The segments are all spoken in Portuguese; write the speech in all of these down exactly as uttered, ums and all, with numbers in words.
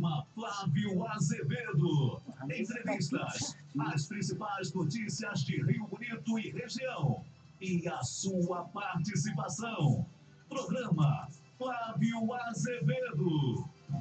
Programa Flávio Azevedo. Entrevistas, as principais notícias de Rio Bonito e região. E a sua participação. Programa Flávio Azevedo.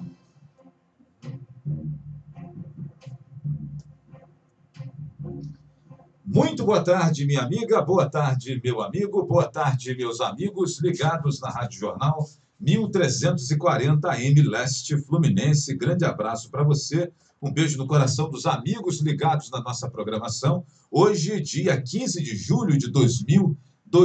Muito boa tarde, minha amiga, boa tarde, meu amigo, boa tarde, meus amigos ligados na Rádio Jornal mil trezentos e quarenta A M Leste Fluminense. Grande abraço para você, um beijo no coração dos amigos ligados na nossa programação. Hoje, dia quinze de julho de dois mil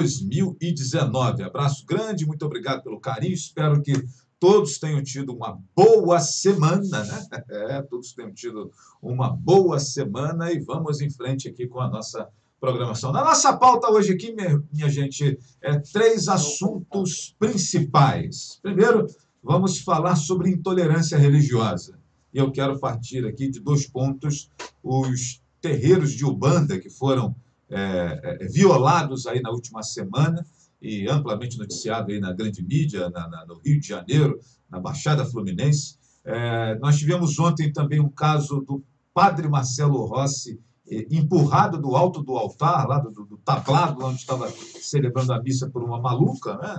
e dezenove. Abraço grande, muito obrigado pelo carinho, espero que todos tenham tido uma boa semana, né? É, todos tenham tido uma boa semana e vamos em frente aqui com a nossa programação. Na nossa pauta hoje aqui, minha, minha gente, é três assuntos principais. Primeiro, vamos falar sobre intolerância religiosa. E eu quero partir aqui de dois pontos. Os terreiros de Umbanda que foram é, é, violados aí na última semana, e amplamente noticiado aí na grande mídia, na, na, no Rio de Janeiro, na Baixada Fluminense. É, nós tivemos ontem também um caso do padre Marcelo Rossi, eh, empurrado do alto do altar, lá do, do tablado, onde estava celebrando a missa por uma maluca, né?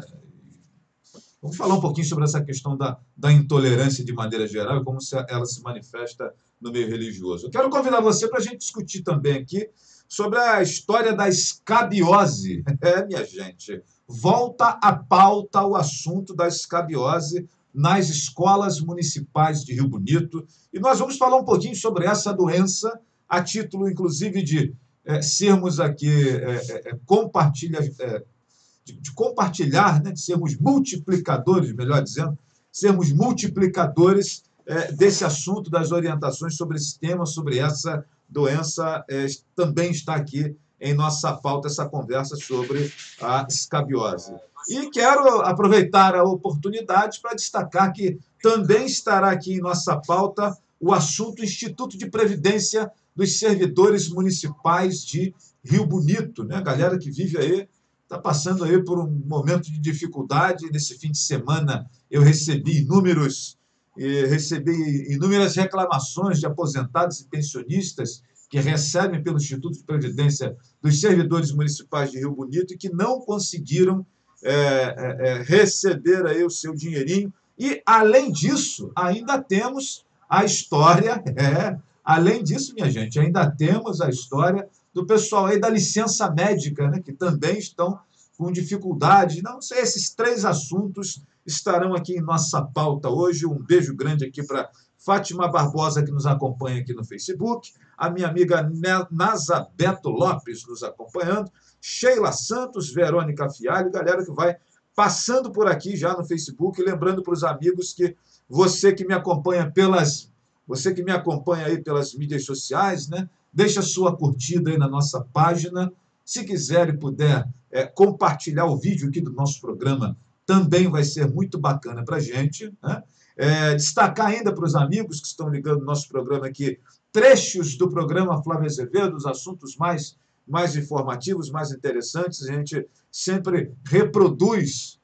Vamos falar um pouquinho sobre essa questão da, da intolerância de maneira geral e como se, ela se manifesta no meio religioso. Eu quero convidar você para a gente discutir também aqui sobre a história da escabiose. É, minha gente, volta à pauta o assunto da escabiose nas escolas municipais de Rio Bonito. E nós vamos falar um pouquinho sobre essa doença, a título, inclusive, de é, sermos aqui, é, é, compartilha, é, de, de compartilhar, né, de sermos multiplicadores, melhor dizendo, sermos multiplicadores é, desse assunto, das orientações sobre esse tema, sobre essa doença. É, também está aqui em nossa pauta essa conversa sobre a escabiose. E quero aproveitar a oportunidade para destacar que também estará aqui em nossa pauta o assunto Instituto de Previdência dos Servidores Municipais de Rio Bonito, né? A galera que vive aí, está passando aí por um momento de dificuldade. Nesse fim de semana eu recebi inúmeros E recebi inúmeras reclamações de aposentados e pensionistas que recebem pelo Instituto de Previdência dos Servidores Municipais de Rio Bonito e que não conseguiram é, é, receber aí o seu dinheirinho. E, além disso, ainda temos a história, é, além disso, minha gente, ainda temos a história do pessoal aí da licença médica, né, que também estão com dificuldade. Não sei, esses três assuntos estarão aqui em nossa pauta hoje. Um beijo grande aqui para Fátima Barbosa, que nos acompanha aqui no Facebook, a minha amiga Nazabeto Lopes nos acompanhando, Sheila Santos, Verônica Fialho, galera que vai passando por aqui já no Facebook, lembrando para os amigos que você que me acompanha pelas você que me acompanha aí pelas mídias sociais, né, deixa sua curtida aí na nossa página. Se quiser e puder é, compartilhar o vídeo aqui do nosso programa, também vai ser muito bacana para a gente, né? É, destacar ainda para os amigos que estão ligando no nosso programa aqui, trechos do programa Flávio Azevedo, os assuntos mais, mais informativos, mais interessantes. A gente sempre reproduz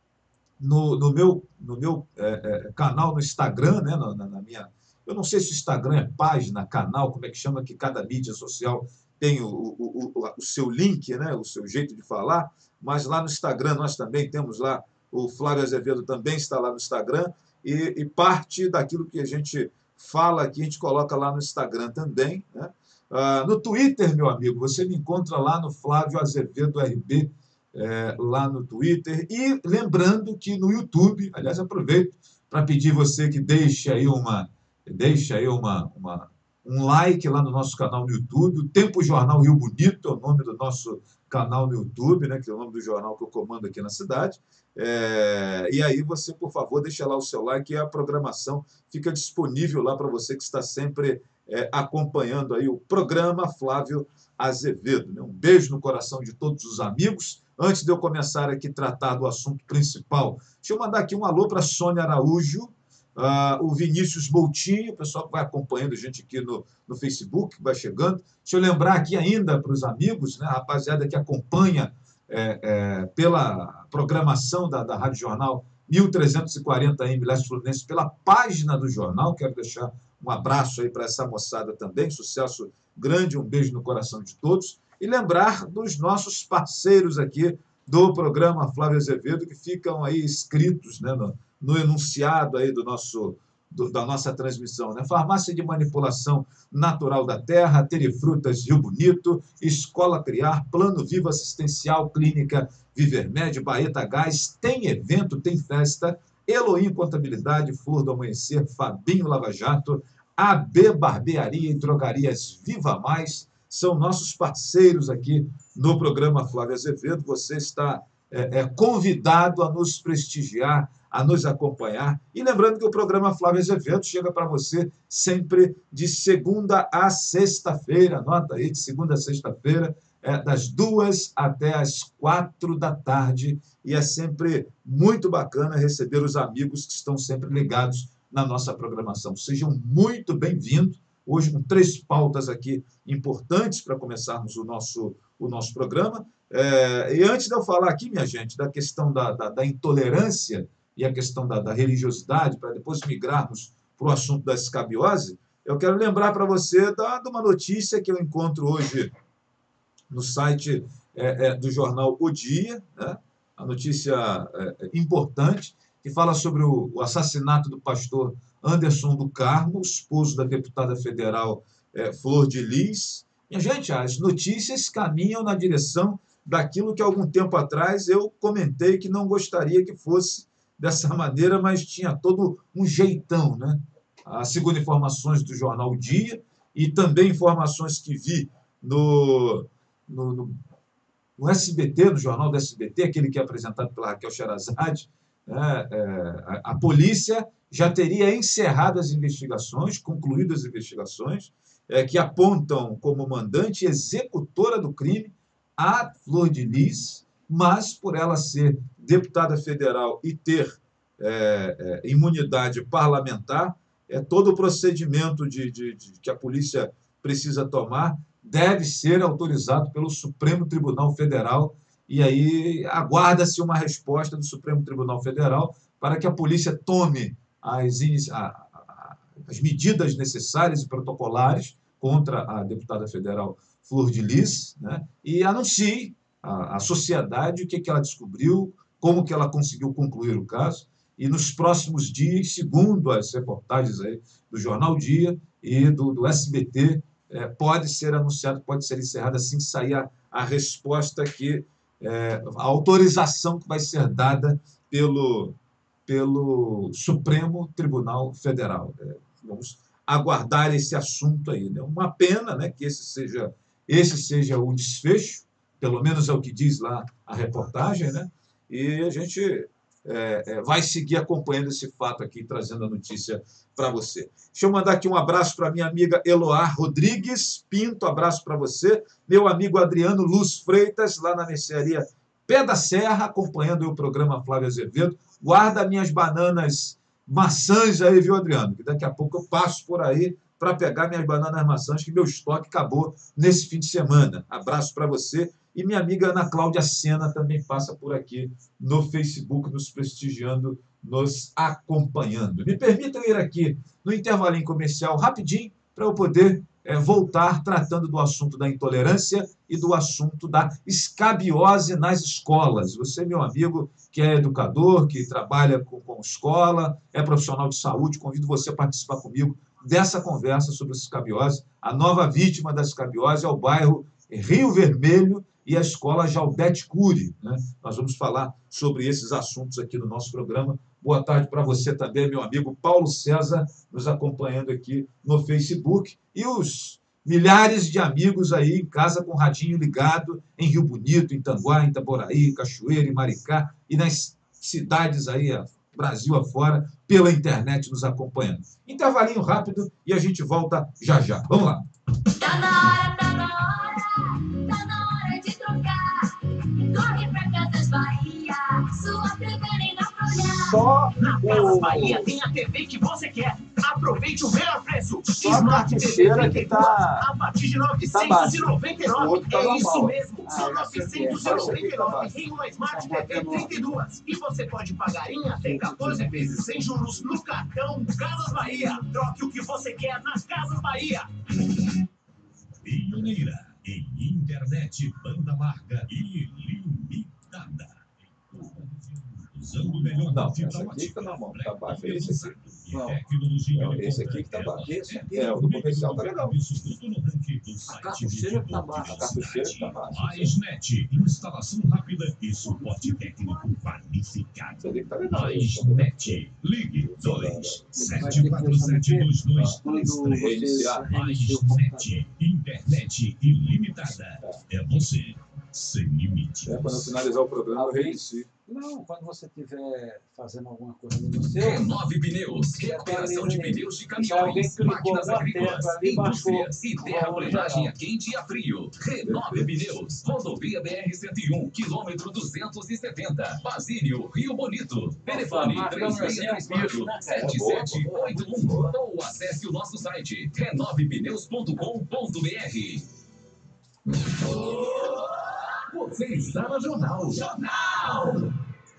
no, no meu, no meu é, é, canal no Instagram, né? na, na minha... Eu não sei se o Instagram é página, canal, como é que chama, que cada mídia social tem o, o, o, o seu link, né? O seu jeito de falar, mas lá no Instagram nós também temos lá, o Flávio Azevedo também está lá no Instagram, e, e parte daquilo que a gente fala aqui, a gente coloca lá no Instagram também, né? Ah, no Twitter, meu amigo, você me encontra lá no Flávio Azevedo R B, é, lá no Twitter, e lembrando que no YouTube, aliás, aproveito para pedir você que deixe aí uma, deixe aí uma, uma um like lá no nosso canal no YouTube. O Tempo Jornal Rio Bonito é o nome do nosso canal no YouTube, né, que é o nome do jornal que eu comando aqui na cidade. É, e aí você, por favor, deixa lá o seu like e a programação fica disponível lá para você que está sempre é, acompanhando aí o programa Flávio Azevedo, né? Um beijo no coração de todos os amigos. Antes de eu começar aqui a tratar do assunto principal, deixa eu mandar aqui um alô para Sônia Araújo, Uh, o Vinícius Moutinho, o pessoal que vai acompanhando a gente aqui no, no Facebook, que vai chegando. Deixa eu lembrar aqui ainda para os amigos, né, a rapaziada que acompanha é, é, pela programação da, da Rádio Jornal mil trezentos e quarenta A M Leste Fluminense, pela página do jornal. Quero deixar um abraço aí para essa moçada também, sucesso grande, um beijo no coração de todos. E lembrar dos nossos parceiros aqui do programa Flávio Azevedo, que ficam aí escritos, né, no, no enunciado aí do nosso, do, da nossa transmissão, né? Farmácia de Manipulação Natural da Terra, Terifrutas Rio Bonito, Escola Criar, Plano Vivo Assistencial, Clínica Vivermed, Baeta Gás, tem evento, tem festa, Elohim Contabilidade, Flor do Amanhecer, Fabinho Lava Jato, A B Barbearia e Drogarias Viva Mais, são nossos parceiros aqui no programa Flávio Azevedo. Você está é, é, convidado a nos prestigiar, a nos acompanhar. E lembrando que o programa Flávio Azevedo chega para você sempre de segunda a sexta-feira. Anota aí, de segunda a sexta-feira, é, das duas até as quatro da tarde. E é sempre muito bacana receber os amigos que estão sempre ligados na nossa programação. Sejam muito bem-vindos. Hoje com três pautas aqui importantes para começarmos o nosso, o nosso programa. É, e antes de eu falar aqui, minha gente, da questão da, da, da intolerância e a questão da, da religiosidade, para depois migrarmos para o assunto da escabiose, eu quero lembrar para você da, de uma notícia que eu encontro hoje no site é, é, do jornal O Dia, né? A notícia é, importante, que fala sobre o, o assassinato do pastor Anderson do Carmo, esposo da deputada federal é, Flor de Lis. Minha gente, as notícias caminham na direção daquilo que, algum tempo atrás, eu comentei que não gostaria que fosse dessa maneira, mas tinha todo um jeitão, né? Ah, segundo informações do jornal O Dia e também informações que vi no, no, no, no S B T, no jornal do S B T, aquele que é apresentado pela Raquel Sherazade, é, é, a, a polícia já teria encerrado as investigações, concluído as investigações, é, que apontam como mandante e executora do crime a Flor de Lis, mas por ela ser deputada federal e ter é, é, imunidade parlamentar, é, todo o procedimento de, de, de, que a polícia precisa tomar deve ser autorizado pelo Supremo Tribunal Federal, e aí aguarda-se uma resposta do Supremo Tribunal Federal para que a polícia tome as, as medidas necessárias e protocolares contra a deputada federal Flor de Lis, né, e anuncie à, à sociedade o que, que ela descobriu, como que ela conseguiu concluir o caso, e nos próximos dias, segundo as reportagens aí do Jornal Dia e do, do S B T, é, pode ser anunciado, pode ser encerrado assim que sair a, a resposta que é, a autorização que vai ser dada pelo, pelo Supremo Tribunal Federal. É, vamos aguardar esse assunto aí, né? Uma pena, né, que esse seja, esse seja o desfecho, pelo menos é o que diz lá a reportagem, né? E a gente é, é, vai seguir acompanhando esse fato aqui, trazendo a notícia para você. Deixa eu mandar aqui um abraço para minha amiga Eloá Rodrigues Pinto, abraço para você. Meu amigo Adriano Luz Freitas, lá na mercearia Pé da Serra, acompanhando o programa Flávio Azevedo. Guarda minhas bananas maçãs aí, viu, Adriano? Que daqui a pouco eu passo por aí para pegar minhas bananas maçãs, que meu estoque acabou nesse fim de semana. Abraço para você. E minha amiga Ana Cláudia Sena também passa por aqui no Facebook, nos prestigiando, nos acompanhando. Me permitam ir aqui no intervalinho comercial rapidinho para eu poder é, voltar tratando do assunto da intolerância e do assunto da escabiose nas escolas. Você, meu amigo, que é educador, que trabalha com, com escola, é profissional de saúde, convido você a participar comigo dessa conversa sobre a escabiose. A nova vítima da escabiose é o bairro Rio Vermelho e a escola Jalbete Cury, né? Nós vamos falar sobre esses assuntos aqui no nosso programa. Boa tarde para você também, meu amigo Paulo César, nos acompanhando aqui no Facebook, e os milhares de amigos aí em casa com o radinho ligado em Rio Bonito, em Tanguá, em Itaboraí, Cachoeira, em Maricá e nas cidades aí, Brasil afora, pela internet nos acompanhando. Intervalinho rápido e a gente volta já já. Vamos lá. Tá na hora, tá na hora, tá na hora de trocar. Corre pra Casas Bahia, sua T V nem dá pra olhar. Só Na Casas Bahia tem a T V que você quer. Aproveite o melhor preço. Só a cartucheira que tá... A partir de tá novecentos e noventa e nove. outro tá É isso normal. mesmo. Ah, Só esse aqui é. novecentos e Só esse noventa aqui e tá nove baixo. em uma Smart Tá T V trinta e dois. E você pode pagar em até quatorze vezes sem juros no cartão Casas Bahia. Troque o que você quer na Casas Bahia. Pioneira em internet banda larga ilimitada. Usando o melhor Não, da fibra essa aqui ótica, tá normal, tá pré- baixo, é esse aqui. e Não. tecnologia Não, de esse ponta. aqui que tá baixo. Esse aqui É, o do comercial tá legal. Absoluto no ranking do A site cartucheira que tá de baixa. A cartucheira que tá baixa. Mais Net, instalação rápida e suporte técnico qualificado. Você vê que tá legal. Mais Net, ligue dois sete quatro sete dois dois três três. Reiniciar. Mais Net, internet ilimitada. É você, sem limites. É, quando eu finalizar o programa, eu reinicio. Não, quando você estiver fazendo alguma coisa no seu... Renove Pneus, recuperação de pneus de caminhões, máquinas agrícolas, indústrias e terraplenagem a quente e a frio. Renove Pneus, rodovia B R cento e um, quilômetro duzentos e setenta, Basílio, Rio Bonito. Telefone três seis três quatro, sete sete oito um ou acesse o nosso site renove pneus ponto com ponto br. Você está no Jornal. Jornal!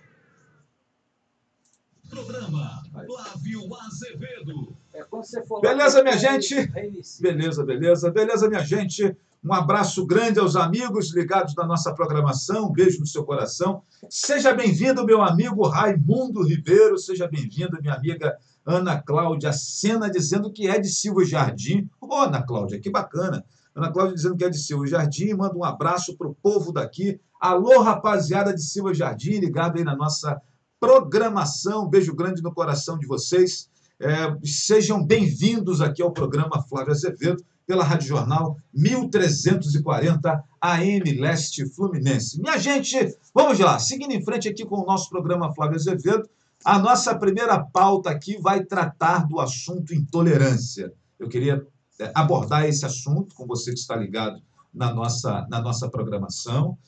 Programa Flávio Azevedo. É, quando você for lá, Beleza, minha você gente? reinicia. Beleza, beleza. Beleza, minha gente. Um abraço grande aos amigos ligados na nossa programação. Um beijo no seu coração. Seja bem-vindo, meu amigo Raimundo Ribeiro. Seja bem-vinda, minha amiga Ana Cláudia Sena, dizendo que é de Silva Jardim. Ô, Ana Cláudia, que bacana. Ana Cláudia dizendo que é de Silva Jardim. Manda um abraço para o povo daqui. Alô, rapaziada de Silva Jardim, ligado aí na nossa programação. Um beijo grande no coração de vocês. É, sejam bem-vindos aqui ao programa Flávio Azevedo, pela Rádio Jornal mil trezentos e quarenta A M Leste Fluminense. Minha gente, vamos lá. Seguindo em frente aqui com o nosso programa Flávio Azevedo, a nossa primeira pauta aqui vai tratar do assunto intolerância. Eu queria é, abordar esse assunto com você que está ligado na nossa, na nossa programação.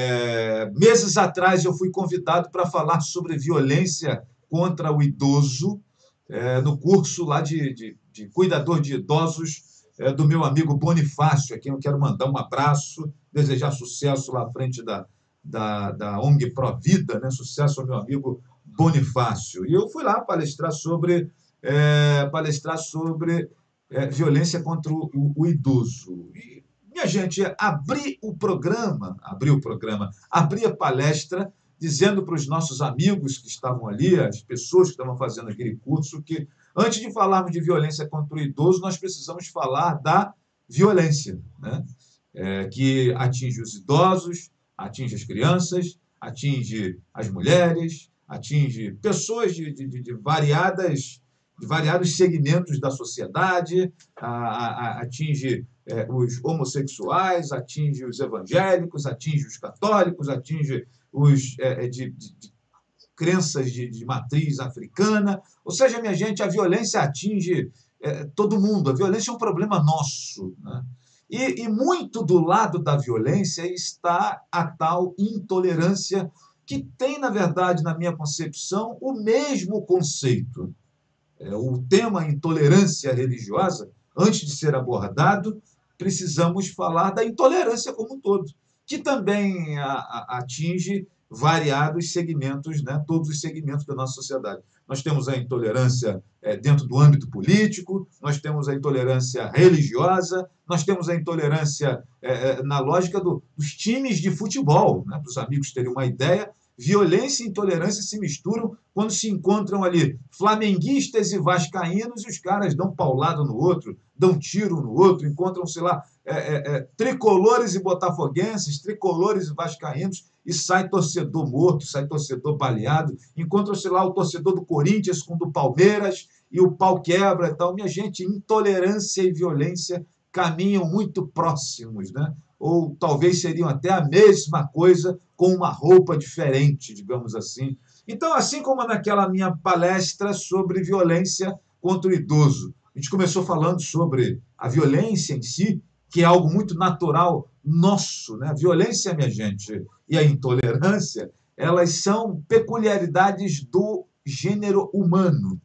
É, meses atrás eu fui convidado para falar sobre violência contra o idoso, é, no curso lá de, de, de cuidador de idosos é, do meu amigo Bonifácio, a quem eu quero mandar um abraço, desejar sucesso lá à frente da, da, da O N G Provida, né? Sucesso ao meu amigo Bonifácio. E eu fui lá palestrar sobre, é, palestrar sobre é, violência contra o, o, o idoso. E, minha gente, abri o programa, abri o programa, abri a palestra, dizendo para os nossos amigos que estavam ali, as pessoas que estavam fazendo aquele curso, que antes de falarmos de violência contra o idoso, nós precisamos falar da violência, né? É, que atinge os idosos, atinge as crianças, atinge as mulheres, atinge pessoas de, de, de variadas, de variados segmentos da sociedade, a, a, atinge é, os homossexuais, atinge os evangélicos, atinge os católicos, atinge os é, de, de, de crenças de, de matriz africana. Ou seja, minha gente, a violência atinge é, todo mundo. A violência é um problema nosso, né? E, e muito do lado da violência está a tal intolerância, que tem, na verdade, na minha concepção, o mesmo conceito. É, o tema intolerância religiosa, antes de ser abordado, precisamos falar da intolerância como um todo, que também a, a, atinge variados segmentos, né? Todos os segmentos da nossa sociedade. Nós temos a intolerância é, dentro do âmbito político, nós temos a intolerância religiosa, nós temos a intolerância é, na lógica do, dos times de futebol, né? Para os amigos terem uma ideia, violência e intolerância se misturam quando se encontram ali flamenguistas e vascaínos e os caras dão paulada no outro, dão tiro no outro, encontram-se lá é, é, é, tricolores e botafoguenses, tricolores e vascaínos, e sai torcedor morto, sai torcedor baleado, encontram-se lá o torcedor do Corinthians com o do Palmeiras e o pau quebra e tal. Minha gente, intolerância e violência caminham muito próximos, né? Ou talvez seriam até a mesma coisa com uma roupa diferente, digamos assim. Então, assim como naquela minha palestra sobre violência contra o idoso, a gente começou falando sobre a violência em si, que é algo muito natural nosso, né? A violência, minha gente, e a intolerância, elas são peculiaridades do gênero humano.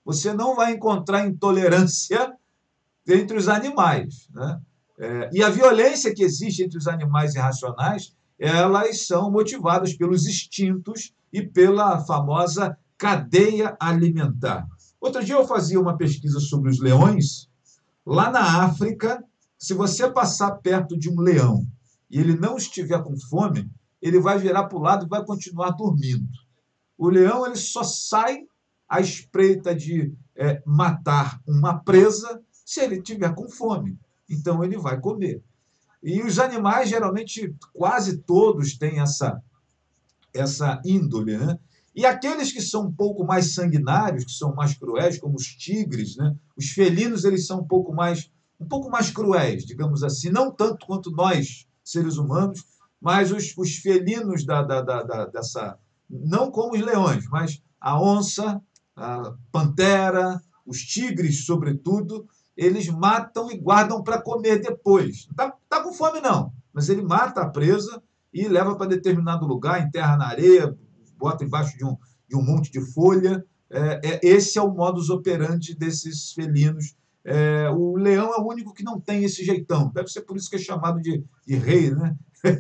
você não vai encontrar intolerância entre os animais, né? É, e a violência que existe entre os animais irracionais, elas são motivadas pelos instintos e pela famosa cadeia alimentar. Outro dia eu fazia uma pesquisa sobre os leões. Lá na África, se você passar perto de um leão e ele não estiver com fome, ele vai virar para o lado e vai continuar dormindo. O leão ele só sai à espreita de é, matar uma presa se ele estiver com fome. Então, ele vai comer. E os animais, geralmente, quase todos têm essa, essa índole, né? E aqueles que são um pouco mais sanguinários, que são mais cruéis, como os tigres, né? Os felinos, eles são um pouco mais, um pouco mais cruéis, digamos assim, não tanto quanto nós, seres humanos, mas os, os felinos da, da, da, da, dessa... Não como os leões, mas a onça, a pantera, os tigres, sobretudo, eles matam e guardam para comer depois. Não está tá com fome, não, mas ele mata a presa e leva para determinado lugar, enterra na areia, bota embaixo de um, de um monte de folha. É, é, esse é o modus operandi desses felinos. É, o leão é o único que não tem esse jeitão. Deve ser por isso que é chamado de, de rei, né?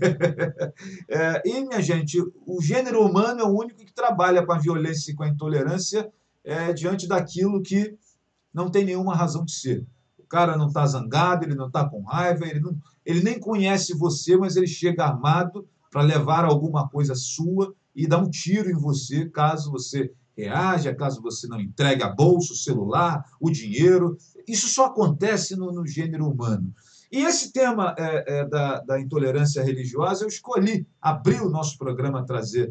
É, e, minha gente, o gênero humano é o único que trabalha com a violência e com a intolerância é, diante daquilo que não tem nenhuma razão de ser. O cara não está zangado, ele não está com raiva, ele, não, ele nem conhece você, mas ele chega armado para levar alguma coisa sua e dar um tiro em você, caso você reaja, caso você não entregue a bolsa, o celular, o dinheiro. Isso só acontece no, no gênero humano. E esse tema é, é, da, da intolerância religiosa, eu escolhi abrir o nosso programa a trazer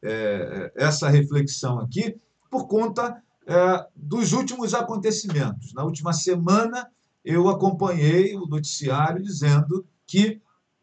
é, essa reflexão aqui por conta é, dos últimos acontecimentos. Na última semana, eu acompanhei o noticiário dizendo que,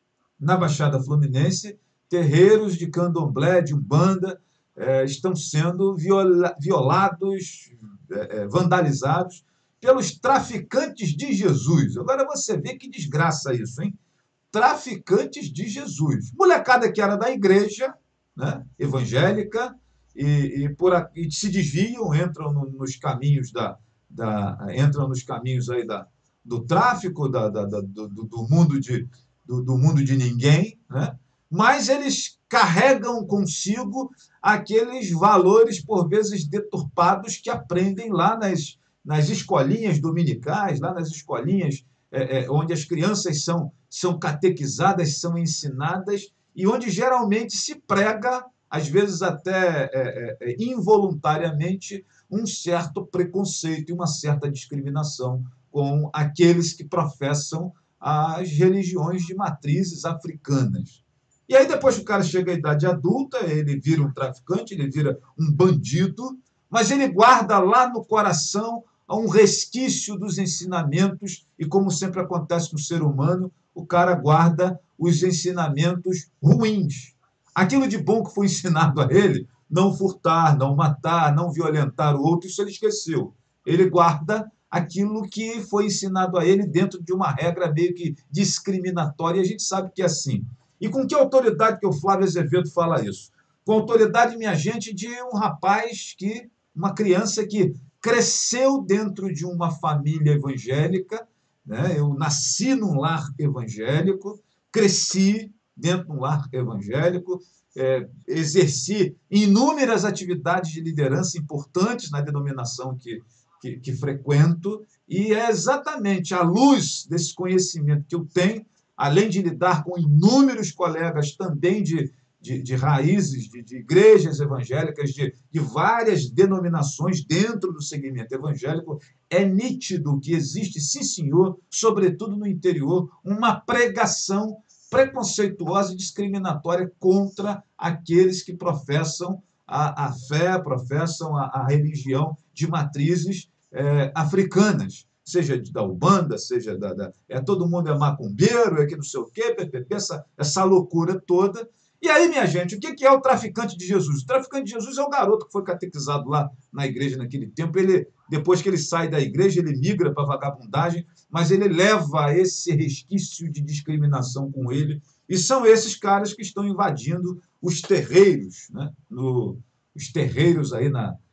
na Baixada Fluminense, terreiros de candomblé, de umbanda, é, estão sendo viola, violados, é, vandalizados pelos traficantes de Jesus. Agora você vê que desgraça isso, hein? Traficantes de Jesus. Molecada que era da igreja, né, evangélica, e, e, por, e se desviam, entram no, nos caminhos da, da entram nos caminhos aí da, do tráfico, da, da, da, do, do, mundo de, do, do mundo de ninguém, né? Mas eles carregam consigo aqueles valores, por vezes, deturpados que aprendem lá nas, nas escolinhas dominicais, lá nas escolinhas é, é, onde as crianças são, são catequizadas, são ensinadas, e onde geralmente se prega, às vezes até é, é, involuntariamente, um certo preconceito e uma certa discriminação com aqueles que professam as religiões de matrizes africanas. E aí, depois que o cara chega à idade adulta, ele vira um traficante, ele vira um bandido, mas ele guarda lá no coração um resquício dos ensinamentos, e como sempre acontece com o ser humano, o cara guarda os ensinamentos ruins. Aquilo de bom que foi ensinado a ele, não furtar, não matar, não violentar o outro, isso ele esqueceu. Ele guarda aquilo que foi ensinado a ele dentro de uma regra meio que discriminatória, e a gente sabe que é assim. E com que autoridade que o Flávio Azevedo fala isso? Com a autoridade, minha gente, de um rapaz, que, uma criança que cresceu dentro de uma família evangélica, né? Eu nasci num lar evangélico, cresci dentro de um lar evangélico, é, exerci inúmeras atividades de liderança importantes na denominação que, que, que frequento, e é exatamente à luz desse conhecimento que eu tenho, além de lidar com inúmeros colegas também de, de, de raízes, de, de igrejas evangélicas, de, de várias denominações dentro do segmento evangélico, é nítido que existe, sim, senhor, sobretudo no interior, uma pregação preconceituosa e discriminatória contra aqueles que professam a, a fé, professam a, a religião de matrizes é, africanas, seja da Ubanda, seja da... da é, todo mundo é macumbeiro, é que não sei o quê, essa, essa loucura toda. E aí, minha gente, o que é o traficante de Jesus? O traficante de Jesus é o garoto que foi catequizado lá na igreja naquele tempo. Ele, depois que ele sai da igreja, ele migra para a vagabundagem, mas ele leva esse resquício de discriminação com ele. E são esses caras que estão invadindo os terreiros, né? No, os terreiros aí na,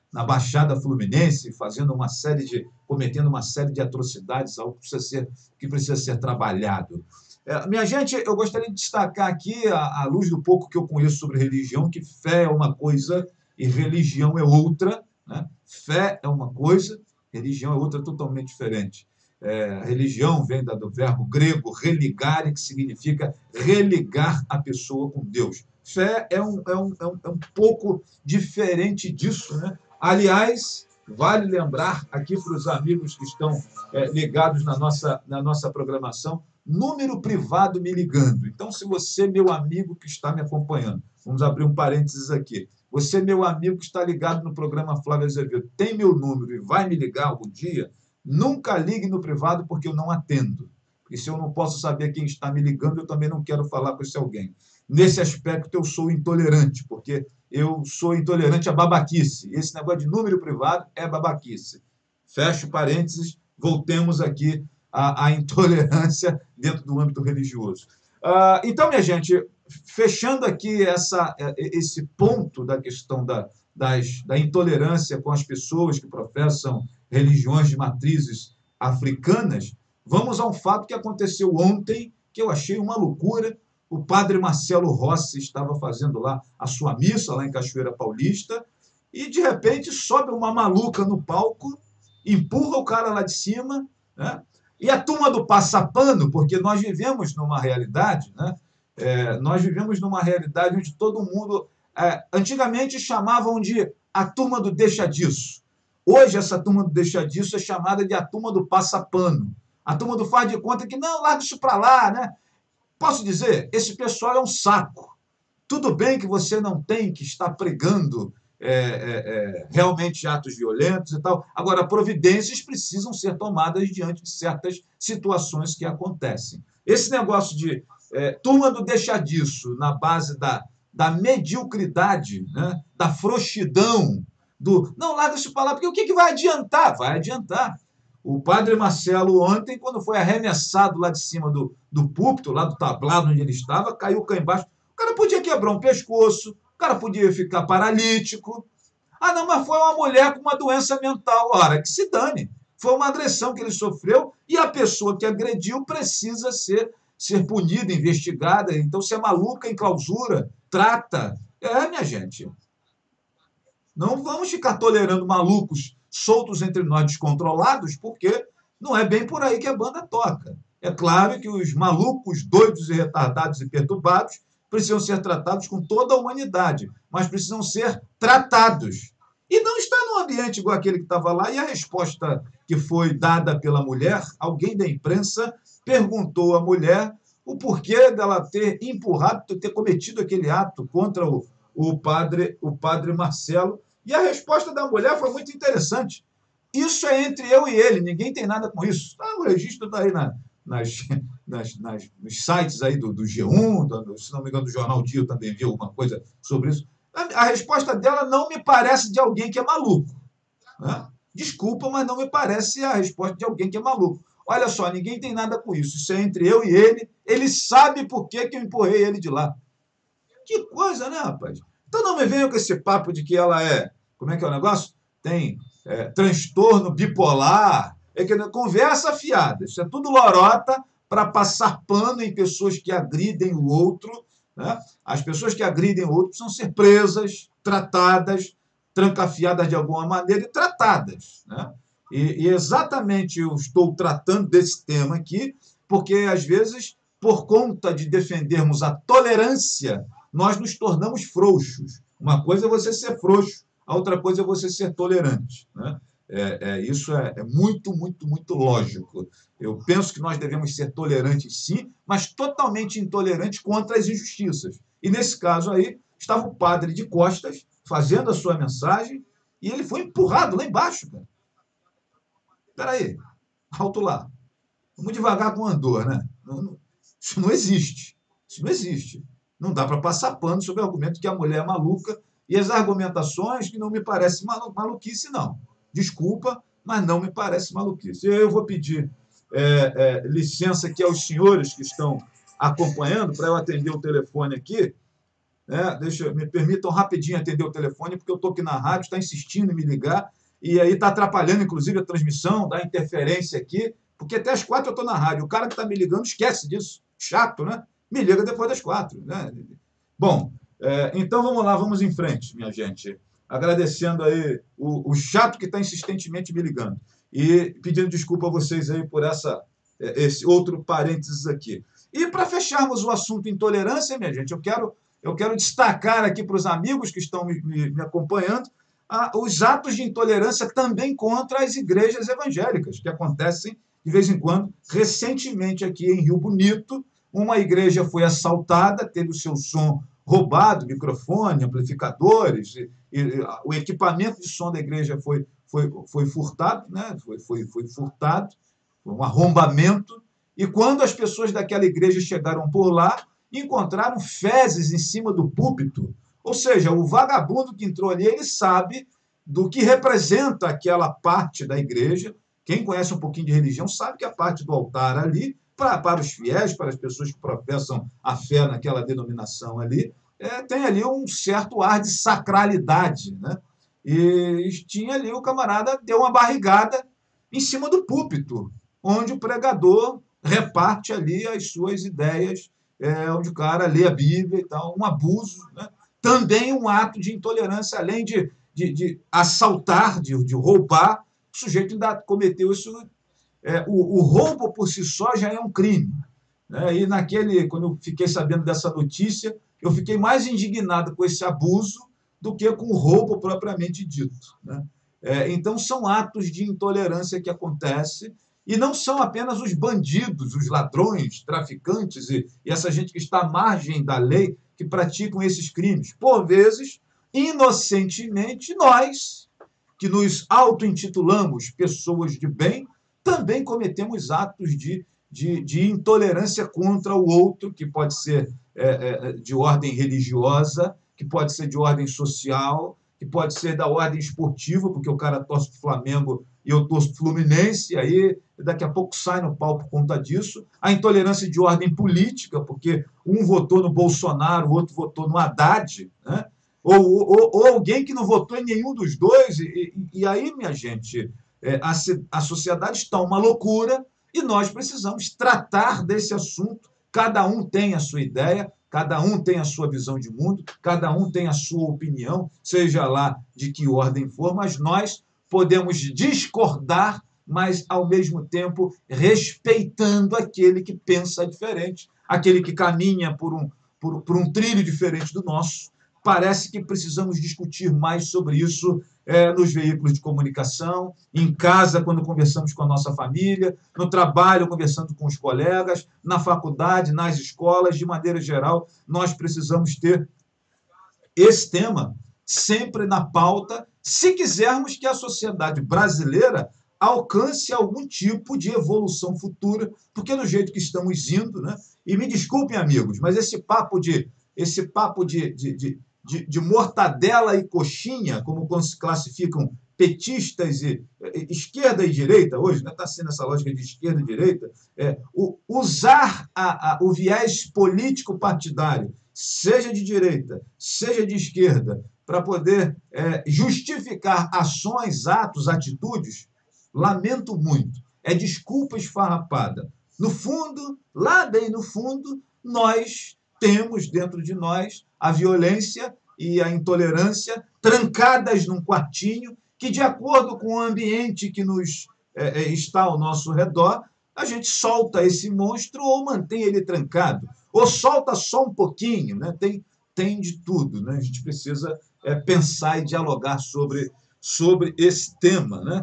na Baixada Fluminense, fazendo uma série de, cometendo uma série de atrocidades, algo que precisa ser, que precisa ser trabalhado. É, minha gente, eu gostaria de destacar aqui, à, à luz do pouco que eu conheço sobre religião, que fé é uma coisa e religião é outra, né? Fé é uma coisa, religião é outra totalmente diferente. É, religião vem do verbo grego religare, que significa religar a pessoa com Deus. Fé é um, é um, é um, é um pouco diferente disso, né? Aliás, vale lembrar aqui para os amigos que estão é, ligados na nossa, na nossa programação, número privado me ligando. Então, se você, meu amigo que está me acompanhando, vamos abrir um parênteses aqui, você, meu amigo que está ligado no programa Flávio Azevedo, tem meu número e vai me ligar algum dia, nunca ligue no privado porque eu não atendo. Porque se eu não posso saber quem está me ligando, eu também não quero falar com esse alguém. Nesse aspecto, eu sou intolerante, porque eu sou intolerante à babaquice. Esse negócio de número privado é babaquice. Fecho parênteses, voltemos aqui à, à intolerância dentro do âmbito religioso. Uh, então, minha gente, fechando aqui essa, esse ponto da questão da, das, da intolerância com as pessoas que professam religiões de matrizes africanas, vamos a um fato que aconteceu ontem, que eu achei uma loucura. O padre Marcelo Rossi estava fazendo lá a sua missa, lá em Cachoeira Paulista, e, de repente, sobe uma maluca no palco, empurra o cara lá de cima, né? E a turma do passapano, porque nós vivemos numa realidade, né? É, nós vivemos numa realidade onde todo mundo... É, antigamente chamavam de a turma do deixa disso. Hoje, essa turma do deixa disso é chamada de a turma do passapano. A turma do faz de conta que, não, larga isso para lá, né? Posso dizer, esse pessoal é um saco. Tudo bem que você não tem que estar pregando é, é, é, realmente atos violentos e tal. Agora, providências precisam ser tomadas diante de certas situações que acontecem. Esse negócio de é, turma do deixa disso, na base da, da mediocridade, né? Da frouxidão, do não, larga isso para lá, porque o que, que vai adiantar? Vai adiantar. O padre Marcelo, ontem, quando foi arremessado lá de cima do, do púlpito, lá do tablado onde ele estava, caiu cá embaixo. O cara podia quebrar um pescoço, o cara podia ficar paralítico. Ah, não, mas foi uma mulher com uma doença mental. Ora, que se dane. Foi uma agressão que ele sofreu e a pessoa que agrediu precisa ser, ser punida, investigada. Então, se é maluca, em clausura, trata. É, minha gente. Não vamos ficar tolerando malucos soltos entre nós, descontrolados, porque não é bem por aí que a banda toca. É claro que os malucos, doidos e retardados e perturbados precisam ser tratados com toda a humanidade, mas precisam ser tratados. E não está num ambiente igual aquele que estava lá, e a resposta que foi dada pela mulher, alguém da imprensa perguntou à mulher o porquê dela ter empurrado, ter cometido aquele ato contra o, o, padre, o padre Marcelo. E a resposta da mulher foi muito interessante. Isso é entre eu e ele, ninguém tem nada com isso. Ah, o registro está aí na, nas, nas, nas, nos sites aí do, do G um, do, se não me engano, do Jornal Dia, eu também vi alguma coisa sobre isso. A, a resposta dela não me parece de alguém que é maluco. Né? Desculpa, mas não me parece a resposta de alguém que é maluco. Olha só, ninguém tem nada com isso. Isso é entre eu e ele. Ele sabe por que, que eu empurrei ele de lá. Que coisa, né, rapaz? Então não me venham com esse papo de que ela é... Como é que é o negócio? Tem é, transtorno bipolar. É que conversa fiada. Isso é tudo lorota para passar pano em pessoas que agridem o outro. Né? As pessoas que agridem o outro precisam ser presas, tratadas, trancafiadas de alguma maneira e tratadas. Né? E, e exatamente eu estou tratando desse tema aqui, porque, às vezes, por conta de defendermos a tolerância, nós nos tornamos frouxos. Uma coisa é você ser frouxo, a outra coisa é você ser tolerante. Né? É, é, isso é, é muito, muito, muito lógico. Eu penso que nós devemos ser tolerantes, sim, mas totalmente intolerantes contra as injustiças. E, nesse caso aí, estava o padre de costas fazendo a sua mensagem e ele foi empurrado lá embaixo. Cara. Espera aí, alto lá. Vamos devagar com o andor, né? Não, não, isso não existe. Isso não existe. Não dá para passar pano sobre o argumento que a mulher é maluca e as argumentações que não me parecem malu maluquice, não. Desculpa, mas não me parece maluquice. Eu vou pedir é, é, licença aqui aos senhores que estão acompanhando para eu atender o telefone aqui. né? Deixa, me permitam rapidinho atender o telefone, porque eu estou aqui na rádio, está insistindo em me ligar, e aí está atrapalhando, inclusive, a transmissão, dá interferência aqui, porque até às quatro eu estou na rádio. O cara que está me ligando esquece disso. Chato, né? Me liga depois das quatro, né? Bom, é, então vamos lá, vamos em frente, minha gente. Agradecendo aí o, o chato que está insistentemente me ligando. E pedindo desculpa a vocês aí por essa, esse outro parênteses aqui. E para fecharmos o assunto intolerância, minha gente, eu quero, eu quero destacar aqui para os amigos que estão me, me, me acompanhando a, os atos de intolerância também contra as igrejas evangélicas, que acontecem de vez em quando. Recentemente, aqui em Rio Bonito, uma igreja foi assaltada, teve o seu som roubado, microfone, amplificadores, e, e, o equipamento de som da igreja foi, foi, foi furtado, né? foi, foi, foi furtado, foi um arrombamento, e quando as pessoas daquela igreja chegaram por lá, encontraram fezes em cima do púlpito. Ou seja, o vagabundo que entrou ali, ele sabe do que representa aquela parte da igreja. Quem conhece um pouquinho de religião sabe que a parte do altar ali, para, para os fiéis, para as pessoas que professam a fé naquela denominação ali, é, tem ali um certo ar de sacralidade, né? E tinha ali, o camarada deu uma barrigada em cima do púlpito, onde o pregador reparte ali as suas ideias, é, onde o cara lê a Bíblia e tal, um abuso, né? Também um ato de intolerância, além de, de, de assaltar, de, de roubar, o sujeito ainda cometeu isso. É, o, o roubo por si só já é um crime, né? E naquele, quando eu fiquei sabendo dessa notícia, eu fiquei mais indignado com esse abuso do que com o roubo propriamente dito, né? É, então, são atos de intolerância que acontecem, e não são apenas os bandidos, os ladrões, traficantes e, e essa gente que está à margem da lei que praticam esses crimes. Por vezes, inocentemente, nós, que nos auto-intitulamos pessoas de bem, também cometemos atos de, de, de intolerância contra o outro, que pode ser é, é, de ordem religiosa, que pode ser de ordem social, que pode ser da ordem esportiva, porque o cara torce para o Flamengo e eu torço para o Fluminense, e aí daqui a pouco sai no pau por conta disso. A intolerância de ordem política, porque um votou no Bolsonaro, o outro votou no Haddad, né? Ou, ou, ou alguém que não votou em nenhum dos dois, e, e, e aí, minha gente, é, a, a sociedade está uma loucura e nós precisamos tratar desse assunto. Cada um tem a sua ideia, cada um tem a sua visão de mundo, cada um tem a sua opinião, seja lá de que ordem for, mas nós podemos discordar, mas, ao mesmo tempo, respeitando aquele que pensa diferente, aquele que caminha por um, por, por um trilho diferente do nosso. Parece que precisamos discutir mais sobre isso é, nos veículos de comunicação, em casa, quando conversamos com a nossa família, no trabalho, conversando com os colegas, na faculdade, nas escolas, de maneira geral, nós precisamos ter esse tema sempre na pauta, se quisermos que a sociedade brasileira alcance algum tipo de evolução futura, porque do jeito que estamos indo, né? E me desculpem, amigos, mas esse papo de, esse papo de, de, de De, de mortadela e coxinha, como se classificam petistas e esquerda e direita hoje, está, né, sendo essa lógica de esquerda e direita, é, o, usar a, a, o viés político partidário, seja de direita, seja de esquerda, para poder é, justificar ações, atos, atitudes, lamento muito. É desculpa esfarrapada. No fundo, lá bem no fundo, nós temos dentro de nós a violência e a intolerância trancadas num quartinho que, de acordo com o ambiente que nos é, está ao nosso redor, a gente solta esse monstro ou mantém ele trancado, ou solta só um pouquinho, né? Tem, tem de tudo, né? A gente precisa é, pensar e dialogar sobre, sobre esse tema, né?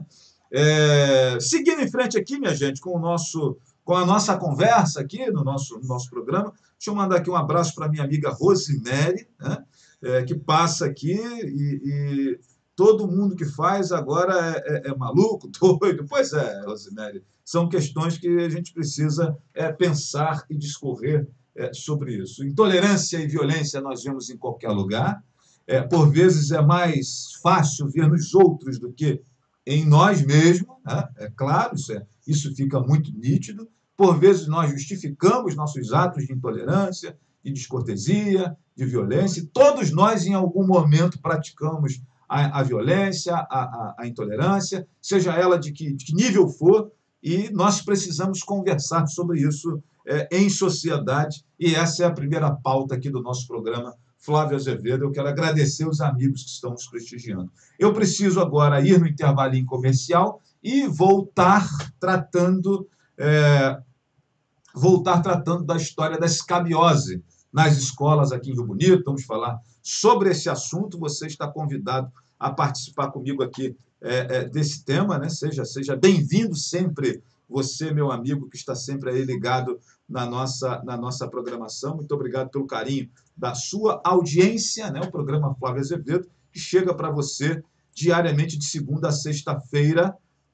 É, seguindo em frente aqui, minha gente, com o nosso... com a nossa conversa aqui no nosso, no nosso programa. Deixa eu mandar aqui um abraço para a minha amiga Rosemary, né? É, que passa aqui e, e todo mundo que faz agora é, é, é maluco, doido. Pois é, Rosemary, são questões que a gente precisa é, pensar e discorrer é, sobre isso. Intolerância e violência nós vemos em qualquer lugar. É, por vezes é mais fácil ver nos outros do que em nós mesmos, né? É claro, isso, é, isso fica muito nítido. Por vezes nós justificamos nossos atos de intolerância, de descortesia, de violência, e todos nós, em algum momento, praticamos a, a violência, a, a, a intolerância, seja ela de que, de que nível for, e nós precisamos conversar sobre isso é, em sociedade, e essa é a primeira pauta aqui do nosso programa. Flávio Azevedo, eu quero agradecer os amigos que estão nos prestigiando. Eu preciso agora ir no intervalinho comercial e voltar tratando, é, voltar tratando da história da escabiose nas escolas aqui em Rio Bonito. Vamos falar sobre esse assunto. Você está convidado a participar comigo aqui é, é, desse tema, né? Seja, seja bem-vindo sempre, você, meu amigo, que está sempre aí ligado na nossa, na nossa programação. Muito obrigado pelo carinho da sua audiência, né? O programa Flávio Azevedo, que chega para você diariamente de segunda a sexta-feira,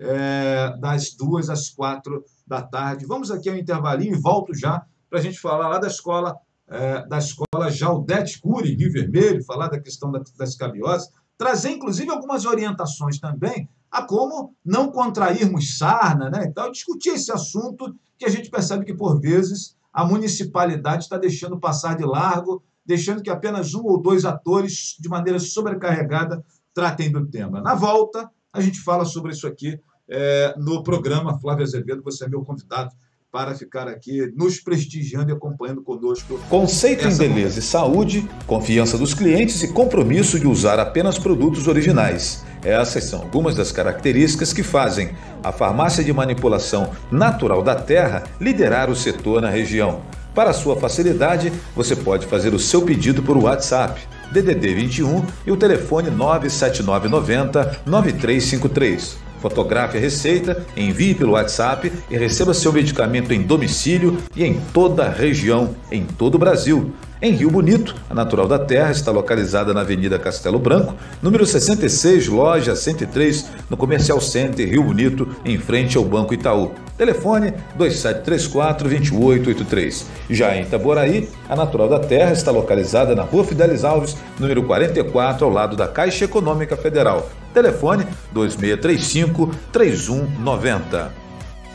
é, das duas às quatro da tarde. Vamos aqui ao intervalinho e volto já para a gente falar lá da escola, é, da escola Jaldete Cury, Rio Vermelho, falar da questão da, da escabiose, trazer, inclusive, algumas orientações também a como não contrairmos sarna, né? Então, discutir esse assunto que a gente percebe que, por vezes, a municipalidade está deixando passar de largo, deixando que apenas um ou dois atores, de maneira sobrecarregada, tratem do tema. Na volta, a gente fala sobre isso aqui é, no programa Flávio Azevedo. Você é meu convidado para ficar aqui nos prestigiando e acompanhando conosco. Conceito em beleza e saúde, confiança dos clientes e compromisso de usar apenas produtos originais. Essas são algumas das características que fazem a farmácia de manipulação natural da terra liderar o setor na região. Para sua facilidade, você pode fazer o seu pedido por WhatsApp, D D D vinte e um e o telefone nove sete nove nove zero nove três cinco três. Fotografe a receita, envie pelo WhatsApp e receba seu medicamento em domicílio e em toda a região, em todo o Brasil. Em Rio Bonito, a Natural da Terra está localizada na Avenida Castelo Branco, número sessenta e seis, loja cento e três, no Comercial Center Rio Bonito, em frente ao Banco Itaú. Telefone dois sete três quatro, dois oito oito três. Já em Itaboraí, a Natural da Terra está localizada na Rua Fidelis Alves, número quarenta e quatro, ao lado da Caixa Econômica Federal. Telefone dois seis três cinco, três um nove zero.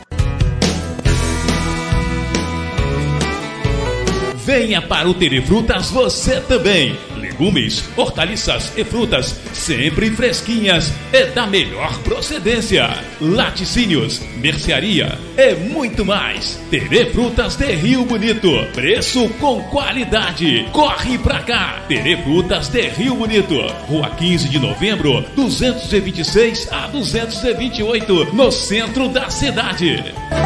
Venha para o Terefrutas você também. Legumes, hortaliças e frutas sempre fresquinhas e da melhor procedência. Laticínios, mercearia e muito mais. Terefrutas de Rio Bonito. Preço com qualidade. Corre pra cá. Terefrutas de Rio Bonito. Rua quinze de novembro, duzentos e vinte e seis a duzentos e vinte e oito, no centro da cidade.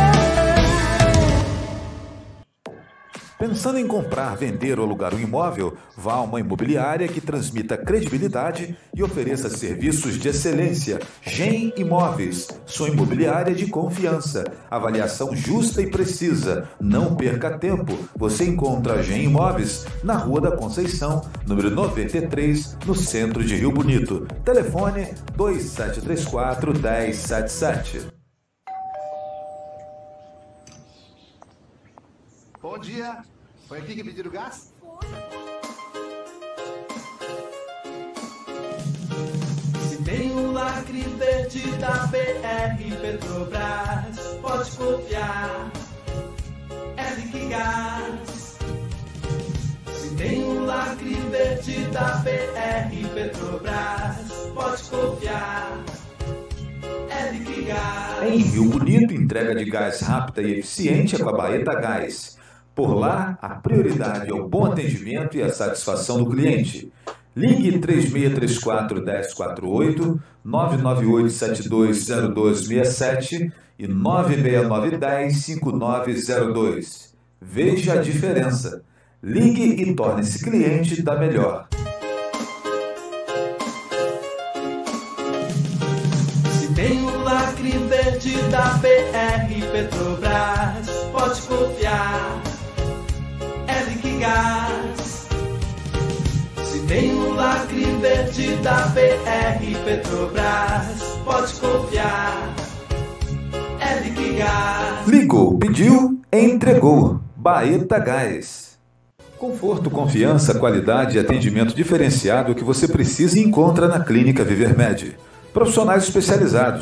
Pensando em comprar, vender ou alugar um imóvel? Vá a uma imobiliária que transmita credibilidade e ofereça serviços de excelência. Gen Imóveis, sua imobiliária de confiança. Avaliação justa e precisa. Não perca tempo. Você encontra a Gen Imóveis na Rua da Conceição, número noventa e três, no centro de Rio Bonito. Telefone dois sete três quatro, um zero sete sete. Bom dia. Foi aqui que pediram gás? Se tem um lacre verde da B R Petrobras, pode confiar, é Liquigás. Se tem um lacre verde da B R Petrobras, pode confiar, é Liquigás. Em Rio Bonito, entrega de gás rápida e eficiente é com a Baeta Gás. Por lá, a prioridade é o bom atendimento e a satisfação do cliente. Ligue três seis três quatro, um zero quatro oito, nove nove oito sete dois zero dois seis sete e nove seis nove um zero cinco nove zero dois. Veja a diferença. Ligue e torne-se cliente da Melhor. Se tem um lacre verde da B R Petrobras, pode confiar, é Liquigás. Se tem um lacre verde da B R Petrobras, pode confiar, é Liquigás. Ligou, pediu, entregou. Baeta Gás. Conforto, confiança, qualidade e atendimento diferenciado que você precisa e encontra na Clínica Vivermed. Profissionais especializados.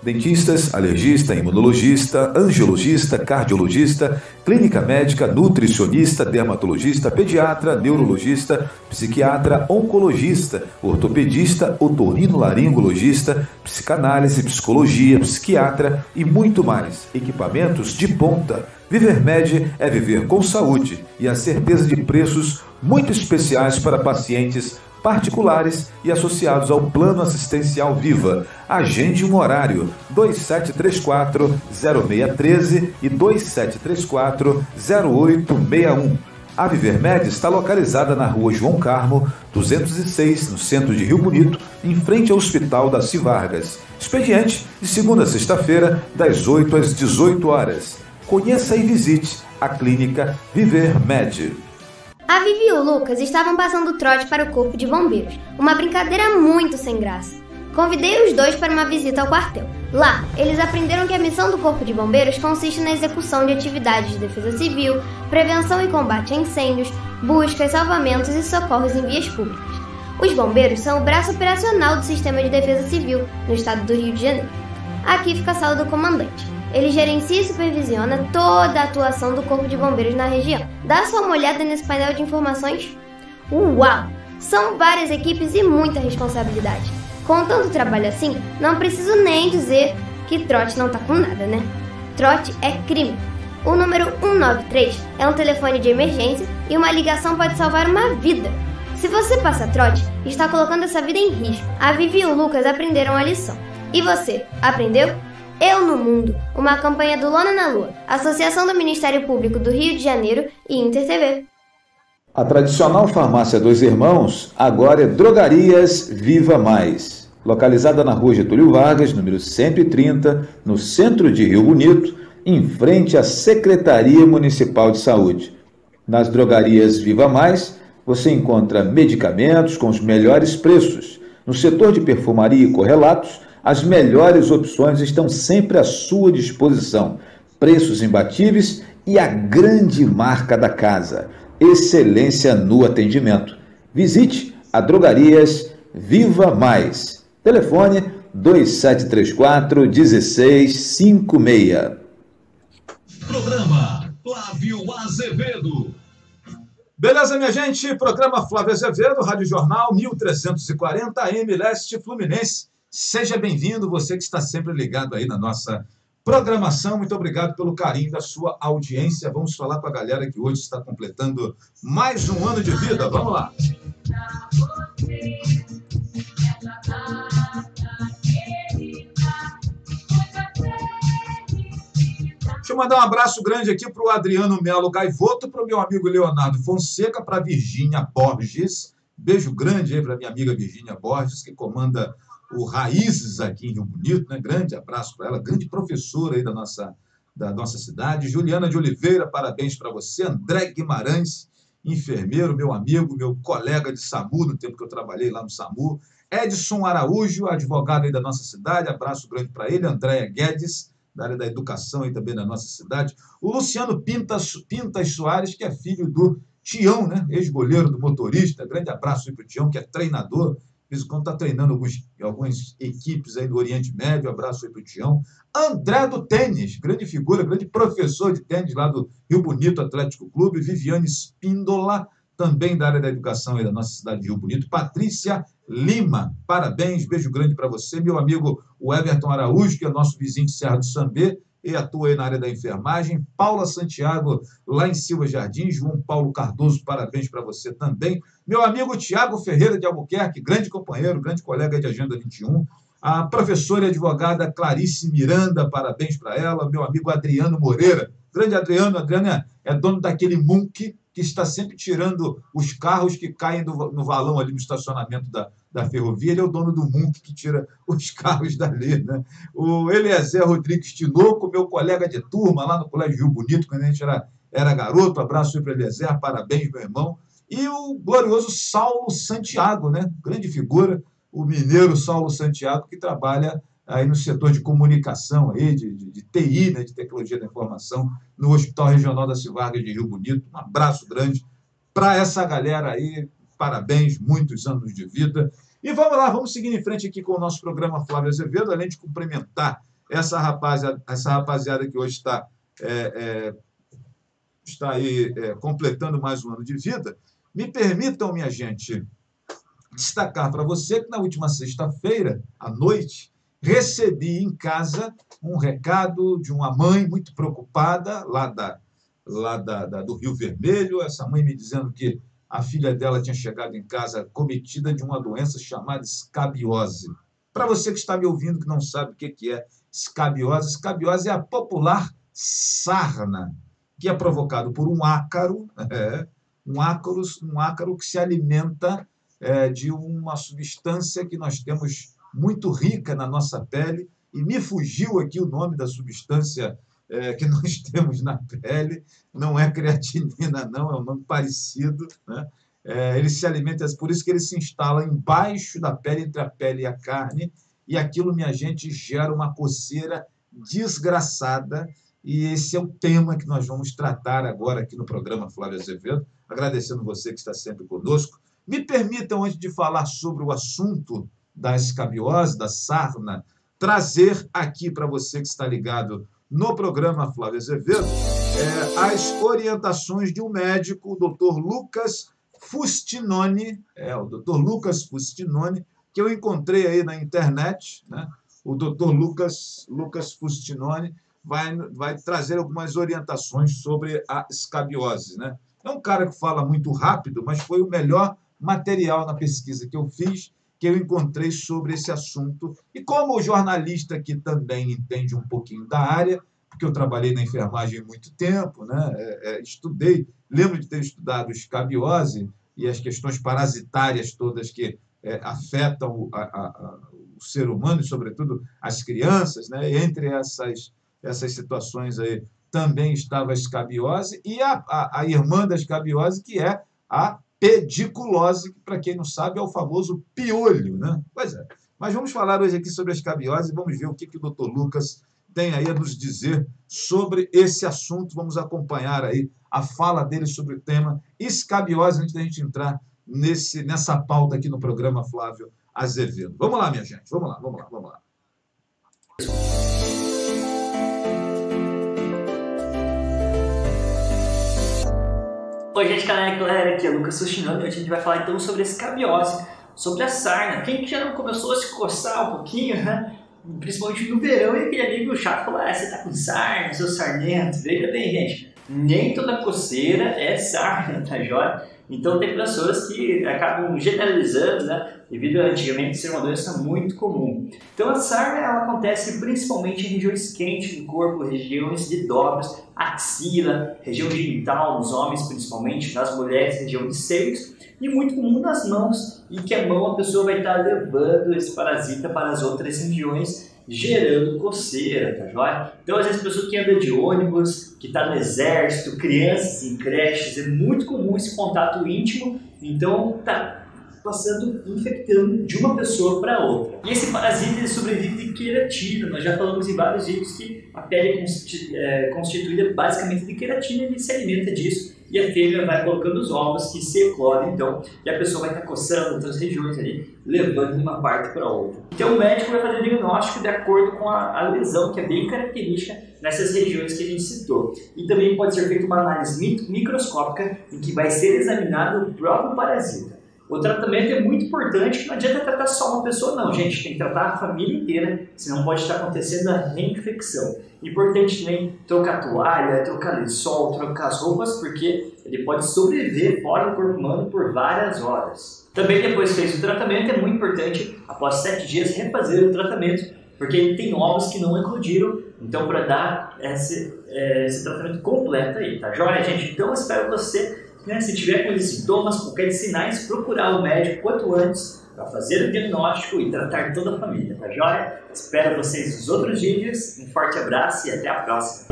dentistas, alergista, imunologista, angiologista, cardiologista, clínica médica, nutricionista, dermatologista, pediatra, neurologista, psiquiatra, oncologista, ortopedista, otorrinolaringologista, psicanálise, psicologia, psiquiatra e muito mais. Equipamentos de ponta. ViverMed é viver com saúde e a certeza de preços muito especiais para pacientes particulares e associados ao Plano Assistencial Viva. Agende um horário dois sete três quatro, zero seis um três e dois sete três quatro, zero oito seis um. A ViverMed está localizada na rua João Carmo, duzentos e seis, no centro de Rio Bonito, em frente ao Hospital Daci Vargas. Expediente de segunda a sexta-feira, das oito às dezoito horas. Conheça e visite a clínica ViverMed. A Vivi e o Lucas estavam passando trote para o Corpo de Bombeiros, uma brincadeira muito sem graça. Convidei os dois para uma visita ao quartel. Lá, eles aprenderam que a missão do Corpo de Bombeiros consiste na execução de atividades de defesa civil, prevenção e combate a incêndios, buscas, salvamentos e socorros em vias públicas. Os bombeiros são o braço operacional do Sistema de Defesa Civil no estado do Rio de Janeiro. Aqui fica a sala do comandante. Ele gerencia e supervisiona toda a atuação do Corpo de Bombeiros na região. Dá só uma olhada nesse painel de informações. Uau! São várias equipes e muita responsabilidade. Com tanto trabalho assim, não preciso nem dizer que trote não tá com nada, né? Trote é crime. O número um nove três é um telefone de emergência e uma ligação pode salvar uma vida. Se você passa trote, está colocando essa vida em risco. A Vivi e o Lucas aprenderam a lição. E você, aprendeu? Eu no Mundo, uma campanha do Lona na Lua, Associação do Ministério Público do Rio de Janeiro e InterTV. A tradicional farmácia Dois Irmãos agora é Drogarias Viva Mais. Localizada na rua Getúlio Vargas, número cento e trinta, no centro de Rio Bonito, em frente à Secretaria Municipal de Saúde. Nas Drogarias Viva Mais, você encontra medicamentos com os melhores preços. No setor de perfumaria e correlatos, as melhores opções estão sempre à sua disposição. Preços imbatíveis e a grande marca da casa. Excelência no atendimento. Visite a Drogarias Viva Mais. Telefone dois sete três quatro, um seis cinco seis. Programa Flávio Azevedo. Beleza, minha gente? Programa Flávio Azevedo, Rádio Jornal mil trezentos e quarenta, A M Leste Fluminense. Seja bem-vindo, você que está sempre ligado aí na nossa programação. Muito obrigado pelo carinho da sua audiência. Vamos falar com a galera que hoje está completando mais um ano de vida. Vamos lá. Deixa eu mandar um abraço grande aqui para o Adriano Melo Gaivoto, para o meu amigo Leonardo Fonseca, para a Virgínia Borges. Beijo grande aí para a minha amiga Virgínia Borges, que comanda o Raízes aqui em Rio Bonito, né? Grande abraço para ela, grande professora aí da nossa, da nossa cidade. Juliana de Oliveira, parabéns para você. André Guimarães, enfermeiro, meu amigo, meu colega de SAMU, no tempo que eu trabalhei lá no SAMU. Edson Araújo, advogado aí da nossa cidade, abraço grande para ele. Andréia Guedes, da área da educação aí também da nossa cidade. O Luciano Pintas, Pintas Soares, que é filho do Tião, né? Ex-goleiro do Motorista. Grande abraço aí para o Tião, que é treinador. De vez em quando está treinando alguns, algumas equipes aí do Oriente Médio. Abraço aí para o Tião. André do Tênis, grande figura, grande professor de tênis lá do Rio Bonito Atlético Clube. Viviane Spíndola, também da área da educação aí da nossa cidade de Rio Bonito. Patrícia Lima, parabéns, beijo grande para você. Meu amigo o Everton Araújo, que é nosso vizinho de Serra do Sambê, e atua aí na área da enfermagem. Paula Santiago, lá em Silva Jardim. João Paulo Cardoso, parabéns para você também. Meu amigo Tiago Ferreira de Albuquerque, grande companheiro, grande colega de Agenda vinte e um. A professora e advogada Clarice Miranda, parabéns para ela. Meu amigo Adriano Moreira, grande Adriano. Adriano é, é dono daquele Munk, que está sempre tirando os carros que caem do, no valão ali no estacionamento da, da ferrovia. Ele é o dono do Munk, que tira os carros dali, né? O Eliezer Rodrigues Tinoco, meu colega de turma lá no Colégio Rio Bonito, quando a gente era, era garoto. Abraço aí para o Eliezer, parabéns, meu irmão. E o glorioso Saulo Santiago, né? Grande figura, o mineiro Saulo Santiago, que trabalha aí no setor de comunicação, aí, de, de, de T I, né, de Tecnologia da Informação, no Hospital Regional da Civargas de Rio Bonito. Um abraço grande para essa galera aí, parabéns, muitos anos de vida. E vamos lá, vamos seguir em frente aqui com o nosso programa Flávio Azevedo, além de cumprimentar essa rapaziada, essa rapaziada que hoje está, é, é, está aí é, completando mais um ano de vida, me permitam, minha gente, destacar para você que na última sexta-feira, à noite, recebi em casa um recado de uma mãe muito preocupada, lá, da, lá da, da, do Rio Vermelho, essa mãe me dizendo que a filha dela tinha chegado em casa cometida de uma doença chamada escabiose. Para você que está me ouvindo, que não sabe o que é escabiose, escabiose é a popular sarna, que é provocado por um ácaro, é, um ácaro, um ácaro que se alimenta é, de uma substância que nós temos muito rica na nossa pele, e me fugiu aqui o nome da substância é, que nós temos na pele, não é creatinina, não, é um nome parecido, né? É, ele se alimenta, por isso que ele se instala embaixo da pele, entre a pele e a carne, e aquilo, minha gente, gera uma coceira desgraçada, e esse é o tema que nós vamos tratar agora aqui no programa Flávio Azevedo, agradecendo você que está sempre conosco. Me permitam, antes de falar sobre o assunto da escabiose, da sarna, trazer aqui para você que está ligado no programa Flávio Azevedo é, as orientações de um médico, o doutor Lucas Fustinoni, é, o doutor Lucas Fustinoni, que eu encontrei aí na internet, né? O doutor Lucas, Lucas Fustinoni vai, vai trazer algumas orientações sobre a escabiose, né? É um cara que fala muito rápido, mas foi o melhor material na pesquisa que eu fiz, que eu encontrei sobre esse assunto. E como o jornalista que também entende um pouquinho da área, porque eu trabalhei na enfermagem há muito tempo, né? É, é, estudei, lembro de ter estudado escabiose e as questões parasitárias todas que é, afetam o, a, a, o ser humano e, sobretudo, as crianças, né? E entre essas, essas situações aí também estava a escabiose e a, a, a irmã da escabiose, que é a pediculose, que, para quem não sabe, é o famoso piolho, né? Pois é. Mas vamos falar hoje aqui sobre a escabiose e vamos ver o que, que o doutor Lucas tem aí a nos dizer sobre esse assunto. Vamos acompanhar aí a fala dele sobre o tema escabiose, antes da gente entrar nesse, nessa pauta aqui no programa Flávio Azevedo. Vamos lá, minha gente. Vamos lá, vamos lá, vamos lá. Oi, gente, galera, aqui é o Lucas Fustinoni e hoje a gente vai falar então sobre a escabiose, sobre a sarna. Quem já não começou a se coçar um pouquinho, né? Principalmente no verão, e aquele amigo chato falou: ah, você tá com sarna, seu sarnento. Veja bem, gente, nem toda coceira é sarna, tá joia? Então tem pessoas que acabam generalizando, né? Devido a antigamente ser uma doença muito comum. Então a sarna, ela acontece principalmente em regiões quentes do corpo, regiões de dobras, axila, região genital nos homens principalmente, nas mulheres, região de seios, e muito comum nas mãos, e que a mão a pessoa vai estar levando esse parasita para as outras regiões, gerando coceira, tá joia? Então, às vezes, a pessoa que anda de ônibus, que está no exército, crianças em creches, é muito comum esse contato íntimo, então tá passando, infectando de uma pessoa para outra. E esse parasita ele sobrevive de queratina. Nós já falamos em vários vídeos que a pele é constituída basicamente de queratina, ele se alimenta disso, e a fêmea vai colocando os ovos que se eclodem, então, e a pessoa vai estar coçando outras regiões ali, levando de uma parte para outra. Então o médico vai fazer o diagnóstico de acordo com a, a lesão, que é bem característica nessas regiões que a gente citou. E também pode ser feita uma análise microscópica em que vai ser examinado o próprio parasita. O tratamento é muito importante, que não adianta tratar só uma pessoa não, gente, tem que tratar a família inteira, senão pode estar acontecendo a reinfecção. Importante também trocar toalha, trocar lençol, trocar as roupas, porque ele pode sobreviver fora do corpo humano por várias horas. Também depois que fez o tratamento, é muito importante, após sete dias, refazer o tratamento, porque ele tem ovos que não eclodiram, então para dar esse, esse tratamento completo aí, tá joia, gente? Então eu espero você, né, se tiver com esses sintomas, qualquer sinais, procurar o médico quanto antes para fazer o diagnóstico e tratar toda a família, tá joia? Espero vocês nos outros vídeos, um forte abraço e até a próxima.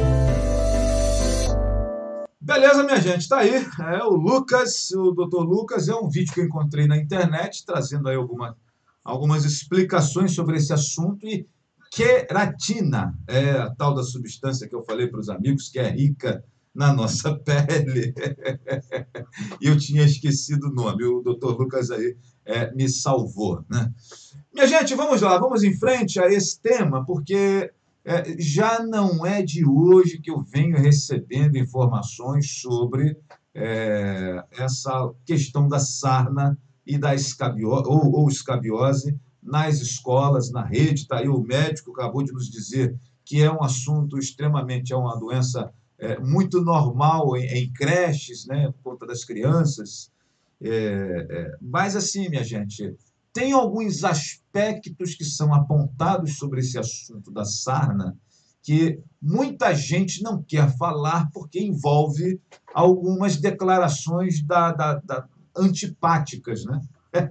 Beleza, minha gente, tá aí, é o Lucas, o doutor Lucas, é um vídeo que eu encontrei na internet, trazendo aí alguma, algumas explicações sobre esse assunto. E queratina é a tal da substância que eu falei para os amigos, que é rica na nossa pele. E eu tinha esquecido o nome, o doutor Lucas aí é, me salvou, né? Minha gente, vamos lá, vamos em frente a esse tema, porque É, já não é de hoje que eu venho recebendo informações sobre é, essa questão da sarna e da escabiose, ou, ou escabiose nas escolas, na rede. Tá aí o médico acabou de nos dizer que é um assunto extremamente, é uma doença é, muito normal em, em creches, né, por conta das crianças. É, é, mas assim, minha gente, tem alguns aspectos que são apontados sobre esse assunto da sarna que muita gente não quer falar porque envolve algumas declarações da, da, da, antipáticas, né?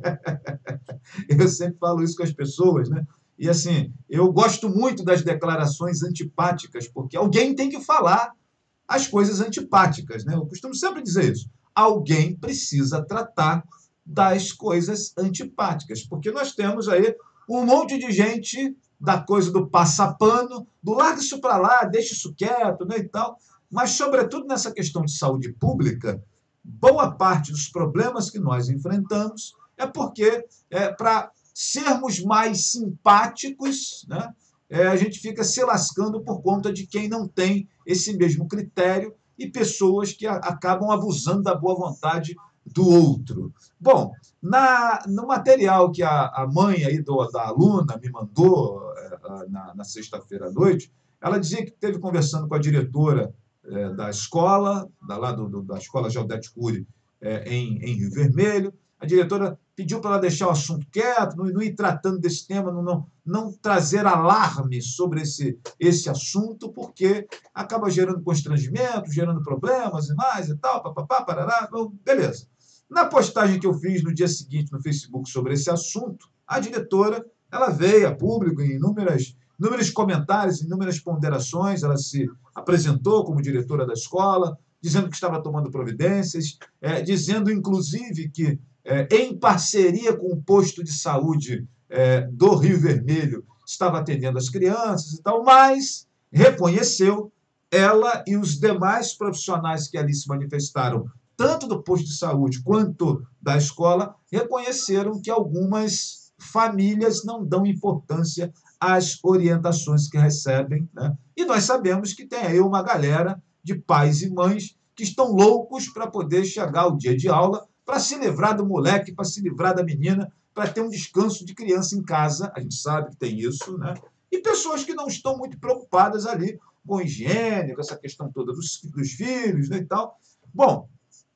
Eu sempre falo isso com as pessoas, né? E assim, eu gosto muito das declarações antipáticas, porque alguém tem que falar as coisas antipáticas, né? Eu costumo sempre dizer isso. Alguém precisa tratar das coisas antipáticas, porque nós temos aí um monte de gente da coisa do passapano, do larga isso para lá, deixa isso quieto, né, e tal, mas, sobretudo, nessa questão de saúde pública, boa parte dos problemas que nós enfrentamos é porque, é, para sermos mais simpáticos, né, é, a gente fica se lascando por conta de quem não tem esse mesmo critério e pessoas que a, acabam abusando da boa vontade do outro. Bom, na, no material que a, a mãe aí do, da aluna me mandou é, na, na sexta-feira à noite, ela dizia que esteve conversando com a diretora é, da escola, da, lá do, do, da escola Geodete Cury, é, em, em Rio Vermelho. A diretora pediu para ela deixar o assunto quieto, não, não ir tratando desse tema, não, não, não trazer alarme sobre esse, esse assunto, porque acaba gerando constrangimento, gerando problemas e mais e tal, papapá, parará, então, beleza. Na postagem que eu fiz no dia seguinte no Facebook sobre esse assunto, a diretora ela veio a público em inúmeras, inúmeros comentários, inúmeras ponderações, ela se apresentou como diretora da escola, dizendo que estava tomando providências, é, dizendo, inclusive, que, é, em parceria com o posto de saúde é, do Rio Vermelho, estava atendendo as crianças e tal, mas reconheceu, ela e os demais profissionais que ali se manifestaram, tanto do posto de saúde quanto da escola, reconheceram que algumas famílias não dão importância às orientações que recebem, né? E nós sabemos que tem aí uma galera de pais e mães que estão loucos para poder chegar ao dia de aula, para se livrar do moleque, para se livrar da menina, para ter um descanso de criança em casa, a gente sabe que tem isso, né? E pessoas que não estão muito preocupadas ali com higiene, com essa questão toda dos, dos filhos, né, e tal. Bom,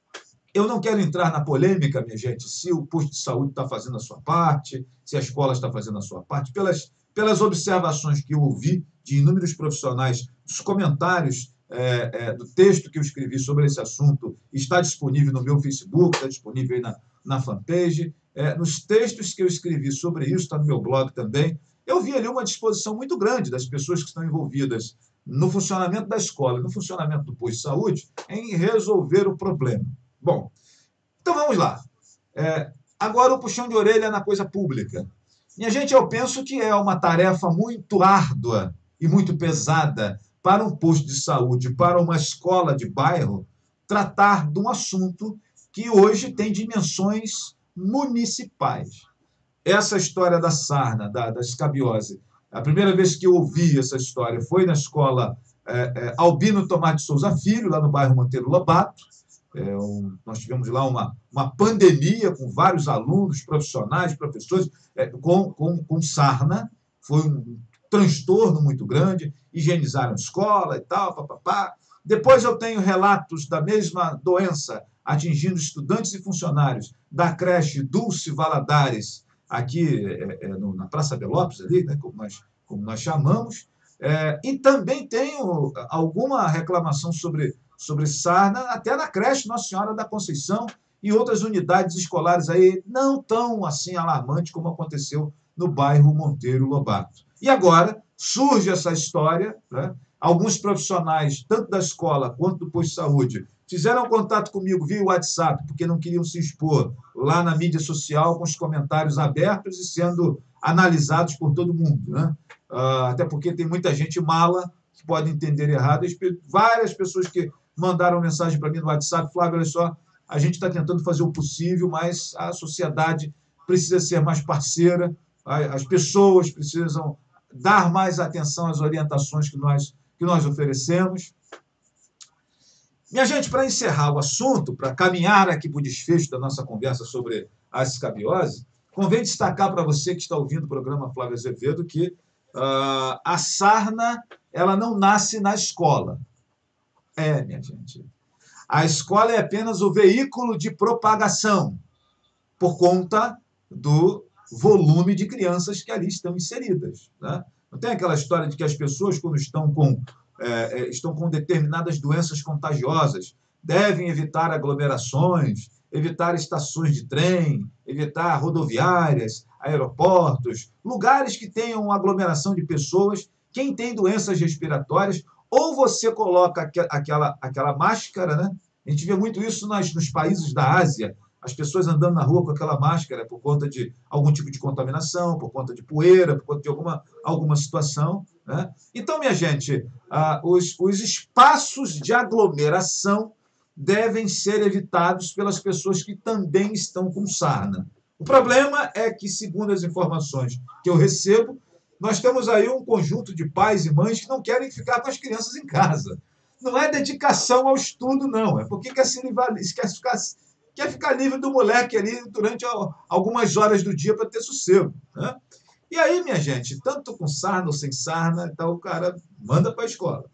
eu não quero entrar na polêmica, minha gente, se o posto de saúde está fazendo a sua parte, se a escola está fazendo a sua parte. Pelas, pelas observações que eu ouvi de inúmeros profissionais, dos comentários é, é, do texto que eu escrevi sobre esse assunto, está disponível no meu Facebook, está disponível aí na, na fanpage. É, nos textos que eu escrevi sobre isso, está no meu blog também, eu vi ali uma disposição muito grande das pessoas que estão envolvidas no funcionamento da escola, no funcionamento do posto de saúde, em resolver o problema. Bom, então vamos lá. É, agora o puxão de orelha na coisa pública. Minha gente, eu penso que é uma tarefa muito árdua e muito pesada para um posto de saúde, para uma escola de bairro, tratar de um assunto que hoje tem dimensões municipais. Essa história da sarna, da, da escabiose, a primeira vez que eu ouvi essa história foi na escola é, é, Albino Tomás de Souza Filho, lá no bairro Monteiro Lobato. É, um, nós tivemos lá uma, uma pandemia com vários alunos, profissionais, professores, é, com, com, com sarna. Foi um transtorno muito grande, higienizaram a escola e tal, papapá. Depois eu tenho relatos da mesma doença atingindo estudantes e funcionários da creche Dulce Valadares, aqui é, é, no, na Praça Belópolis, ali, né, como, nós, como nós chamamos. É, e também tenho alguma reclamação sobre sobre sarna, até na creche Nossa Senhora da Conceição e outras unidades escolares aí não tão assim alarmante como aconteceu no bairro Monteiro Lobato. E agora surge essa história, né? Alguns profissionais, tanto da escola quanto do posto de saúde, fizeram contato comigo via WhatsApp, porque não queriam se expor lá na mídia social com os comentários abertos e sendo analisados por todo mundo, né? Uh, até porque tem muita gente mala que pode entender errado. Várias pessoas que mandaram mensagem para mim no WhatsApp, Flávio, olha só, a gente está tentando fazer o possível, mas a sociedade precisa ser mais parceira, as pessoas precisam dar mais atenção às orientações que nós, que nós oferecemos. Minha gente, para encerrar o assunto, para caminhar aqui para o desfecho da nossa conversa sobre a escabiose, convém destacar para você que está ouvindo o programa Flávio Azevedo que uh, a sarna ela não nasce na escola. É, minha gente. A escola é apenas o veículo de propagação por conta do volume de crianças que ali estão inseridas. Né? Não tem aquela história de que as pessoas, quando estão com, é, estão com determinadas doenças contagiosas, devem evitar aglomerações, evitar estações de trem, evitar rodoviárias, aeroportos, lugares que tenham aglomeração de pessoas. Quem tem doenças respiratórias, ou você coloca aquela, aquela máscara, né? A gente vê muito isso nas, nos países da Ásia, as pessoas andando na rua com aquela máscara por conta de algum tipo de contaminação, por conta de poeira, por conta de alguma, alguma situação. Né? Então, minha gente, ah, os, os espaços de aglomeração devem ser evitados pelas pessoas que também estão com sarna. O problema é que, segundo as informações que eu recebo, nós temos aí um conjunto de pais e mães que não querem ficar com as crianças em casa. Não é dedicação ao estudo, não. É porque quer, se livrar, quer, ficar, quer ficar livre do moleque ali durante algumas horas do dia para ter sossego. Né? E aí, minha gente, tanto com sarna ou sem sarna, então o cara manda para a escola.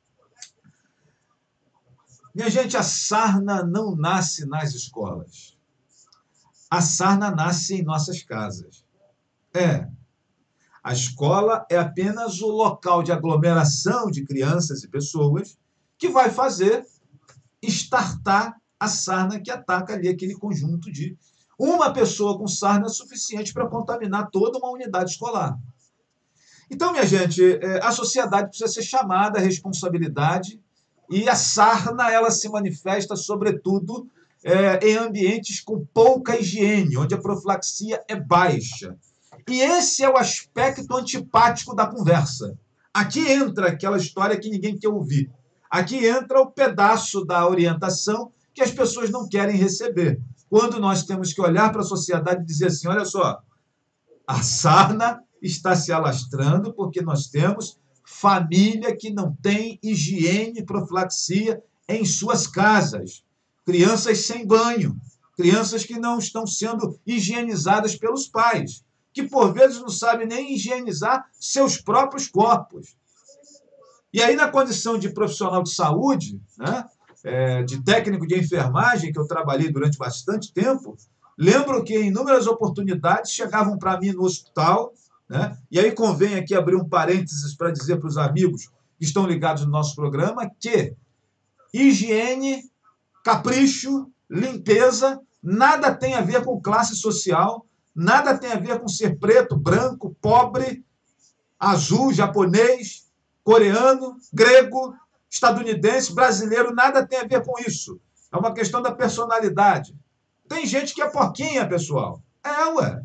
Minha gente, a sarna não nasce nas escolas. A sarna nasce em nossas casas. É. A escola é apenas o local de aglomeração de crianças e pessoas que vai fazer estartar a sarna que ataca ali aquele conjunto de... Uma pessoa com sarna é suficiente para contaminar toda uma unidade escolar. Então, minha gente, a sociedade precisa ser chamada à responsabilidade e a sarna ela se manifesta, sobretudo, é, em ambientes com pouca higiene, onde a profilaxia é baixa. E esse é o aspecto antipático da conversa. Aqui entra aquela história que ninguém quer ouvir. Aqui entra o pedaço da orientação que as pessoas não querem receber. Quando nós temos que olhar para a sociedade e dizer assim, olha só, a sarna está se alastrando porque nós temos família que não tem higiene e profilaxia em suas casas. Crianças sem banho, crianças que não estão sendo higienizadas pelos pais, que por vezes não sabem nem higienizar seus próprios corpos. E aí, na condição de profissional de saúde, né, é, de técnico de enfermagem, que eu trabalhei durante bastante tempo, lembro que em inúmeras oportunidades chegavam para mim no hospital, né, e aí convém aqui abrir um parênteses para dizer para os amigos que estão ligados no nosso programa que higiene, capricho, limpeza, nada tem a ver com classe social, nada tem a ver com ser preto, branco, pobre, azul, japonês, coreano, grego, estadunidense, brasileiro, nada tem a ver com isso. É uma questão da personalidade. Tem gente que é porquinha, pessoal. É, ué.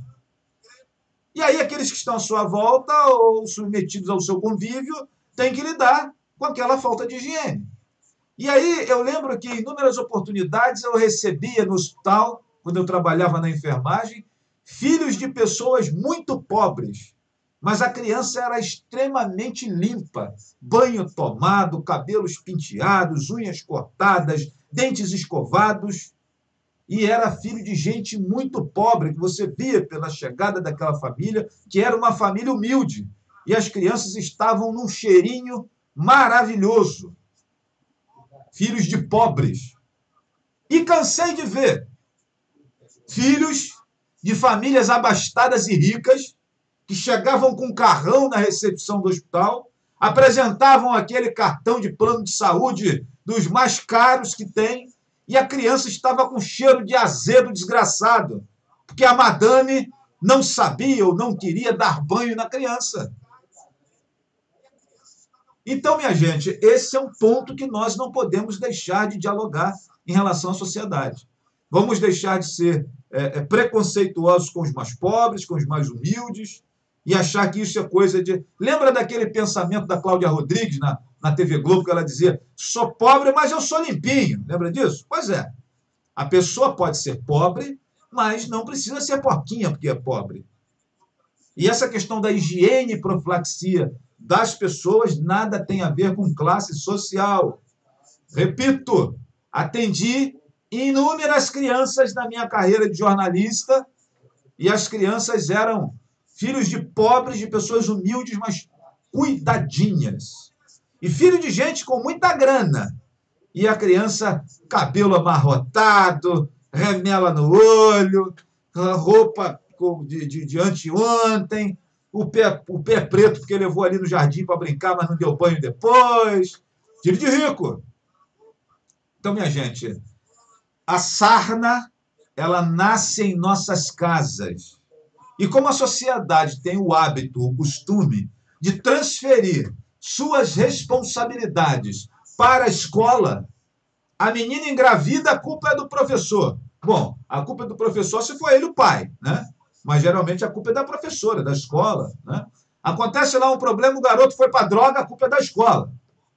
E aí aqueles que estão à sua volta ou submetidos ao seu convívio têm que lidar com aquela falta de higiene. E aí eu lembro que em inúmeras oportunidades eu recebia no hospital, quando eu trabalhava na enfermagem, filhos de pessoas muito pobres, mas a criança era extremamente limpa, banho tomado, cabelos penteados, unhas cortadas, dentes escovados, e era filho de gente muito pobre, que você via pela chegada daquela família, que era uma família humilde, e as crianças estavam num cheirinho maravilhoso, filhos de pobres. E cansei de ver filhos de famílias abastadas e ricas que chegavam com um carrão na recepção do hospital, apresentavam aquele cartão de plano de saúde dos mais caros que tem, e a criança estava com cheiro de azedo desgraçado, porque a madame não sabia ou não queria dar banho na criança. Então, minha gente, esse é um ponto que nós não podemos deixar de dialogar em relação à sociedade. Vamos deixar de ser é, é, preconceituosos com os mais pobres, com os mais humildes, e achar que isso é coisa de... Lembra daquele pensamento da Cláudia Rodrigues na, na T V Globo, que ela dizia, sou pobre, mas eu sou limpinho. Lembra disso? Pois é. A pessoa pode ser pobre, mas não precisa ser porquinha porque é pobre. E essa questão da higiene e profilaxia das pessoas nada tem a ver com classe social. Repito, atendi inúmeras crianças na minha carreira de jornalista e as crianças eram filhos de pobres, de pessoas humildes, mas cuidadinhas. E filho de gente com muita grana. E a criança, cabelo amarrotado, remela no olho, roupa de, de, de anteontem, o pé, o pé preto porque levou ali no jardim para brincar, mas não deu banho depois. Filho de rico. Então, minha gente, a sarna, ela nasce em nossas casas. E como a sociedade tem o hábito, o costume de transferir suas responsabilidades para a escola, a menina engravida, a culpa é do professor. Bom, a culpa é do professor se for ele o pai, né? Mas geralmente a culpa é da professora, da escola, né? Acontece lá um problema, o garoto foi para droga, a culpa é da escola.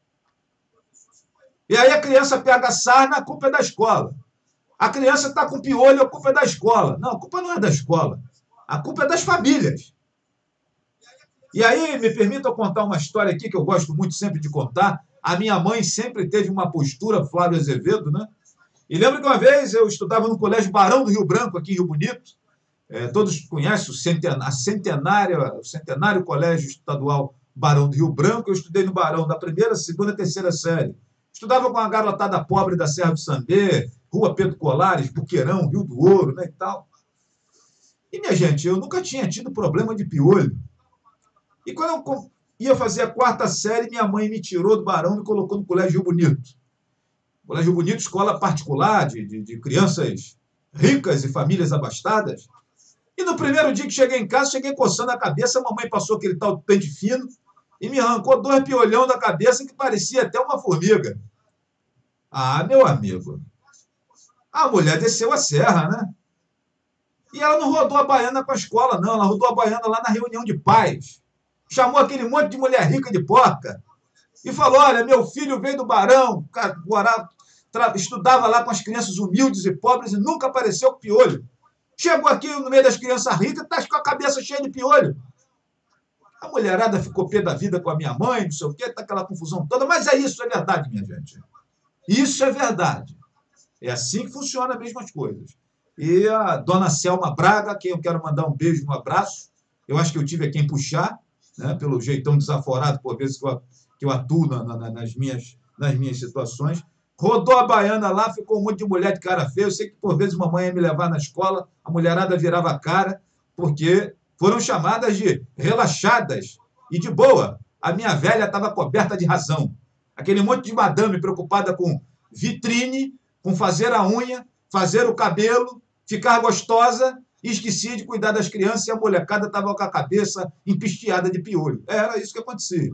E aí a criança pega a sarna, a culpa é da escola. A criança está com piolho, a culpa é da escola. Não, a culpa não é da escola. A culpa é das famílias. E aí, me permitam contar uma história aqui que eu gosto muito sempre de contar. A minha mãe sempre teve uma postura, Flávio Azevedo, né? E lembro que uma vez eu estudava no Colégio Barão do Rio Branco, aqui em Rio Bonito. É, todos conhecem o centenário, a centenária, o centenário Colégio Estadual Barão do Rio Branco. Eu estudei no Barão da primeira, segunda, terceira série. Estudava com a garotada pobre da Serra do Sambê, Rua Pedro Colares, Buqueirão, Rio do Ouro, né, e tal. E, minha gente, eu nunca tinha tido problema de piolho. E quando eu ia fazer a quarta série, minha mãe me tirou do Barão e me colocou no Colégio Rio Bonito. Colégio Rio Bonito, escola particular de, de, de crianças ricas e famílias abastadas. E no primeiro dia que cheguei em casa, cheguei coçando a cabeça, a mamãe passou aquele tal pente fino e me arrancou dois piolhão da cabeça que parecia até uma formiga. Ah, meu amigo, a mulher desceu a serra, né? E ela não rodou a baiana com a escola, não. Ela rodou a baiana lá na reunião de pais. Chamou aquele monte de mulher rica de porca e falou, olha, meu filho veio do Barão, estudava lá com as crianças humildes e pobres e nunca apareceu com piolho. Chegou aqui no meio das crianças ricas, está com a cabeça cheia de piolho. A mulherada ficou pé da vida com a minha mãe, não sei o quê, está aquela confusão toda, mas é isso, é verdade, minha gente. Isso é verdade. É assim que funcionam as mesmas coisas. E a dona Selma Braga, a quem eu quero mandar um beijo, um abraço, eu acho que eu tive a quem puxar, né, pelo jeitão desaforado, por vezes que eu, que eu atuo na, na, nas, minhas, nas minhas situações, rodou a baiana lá, ficou um monte de mulher de cara feia. Eu sei que por vezes mamãe ia me levar na escola, a mulherada virava a cara, porque foram chamadas de relaxadas e de boa. A minha velha estava coberta de razão. Aquele monte de madame preocupada com vitrine, com fazer a unha, fazer o cabelo, ficar gostosa, e esquecia de cuidar das crianças e a molecada estava com a cabeça empisteada de piolho. Era isso que acontecia.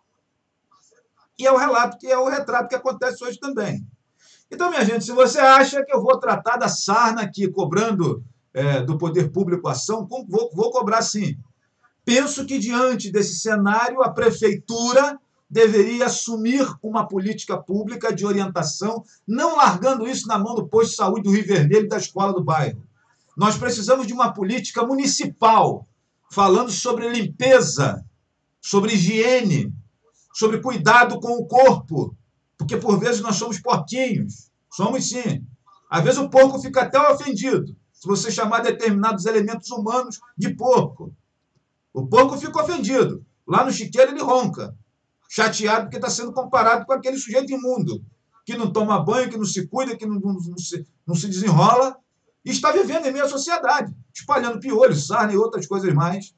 E é o relato, que é o retrato que acontece hoje também. Então, minha gente, se você acha que eu vou tratar da sarna aqui, cobrando é, do poder público ação, vou, vou cobrar sim. Penso que, diante desse cenário, a prefeitura deveria assumir uma política pública de orientação, não largando isso na mão do posto de saúde do Rio Vermelho e da escola do bairro. Nós precisamos de uma política municipal, falando sobre limpeza, sobre higiene, sobre cuidado com o corpo, porque por vezes nós somos porquinhos, somos sim. Às vezes o porco fica até ofendido, se você chamar determinados elementos humanos de porco. O porco fica ofendido, lá no chiqueiro ele ronca, chateado porque está sendo comparado com aquele sujeito imundo, que não toma banho, que não se cuida, que não, não, não, se, não se desenrola, e está vivendo em meio à sociedade, espalhando piolho, sarna e outras coisas mais.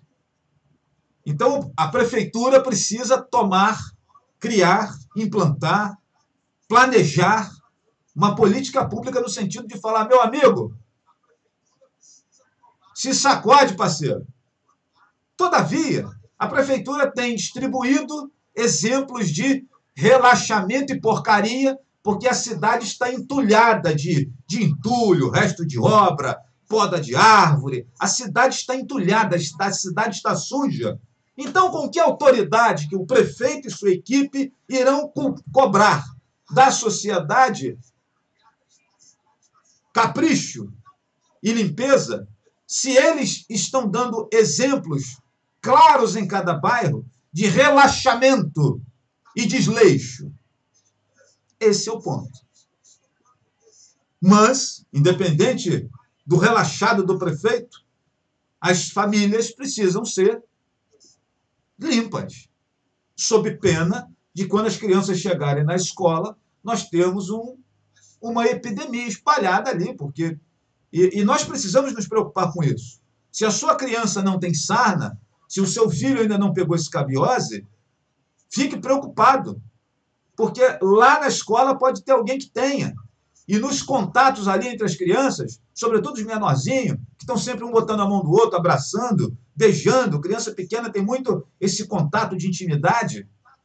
Então, a prefeitura precisa tomar, criar, implantar, planejar uma política pública no sentido de falar, meu amigo, se sacode, parceiro. Todavia, a prefeitura tem distribuído exemplos de relaxamento e porcaria, porque a cidade está entulhada de, de entulho, resto de obra, poda de árvore. A cidade está entulhada, a cidade está suja. Então, com que autoridade que o prefeito e sua equipe irão co cobrar da sociedade capricho e limpeza, se eles estão dando exemplos claros em cada bairro de relaxamento e desleixo. Esse é o ponto. Mas, independente do relaxado do prefeito, as famílias precisam ser limpas, sob pena de quando as crianças chegarem na escola, nós temos um, uma epidemia espalhada ali, porque e, e nós precisamos nos preocupar com isso. Se a sua criança não tem sarna, se o seu filho ainda não pegou escabiose, fique preocupado, porque lá na escola pode ter alguém que tenha. E nos contatos ali entre as crianças, sobretudo os menorzinhos, que estão sempre um botando a mão do outro, abraçando, beijando, criança pequena tem muito esse contato de intimidade,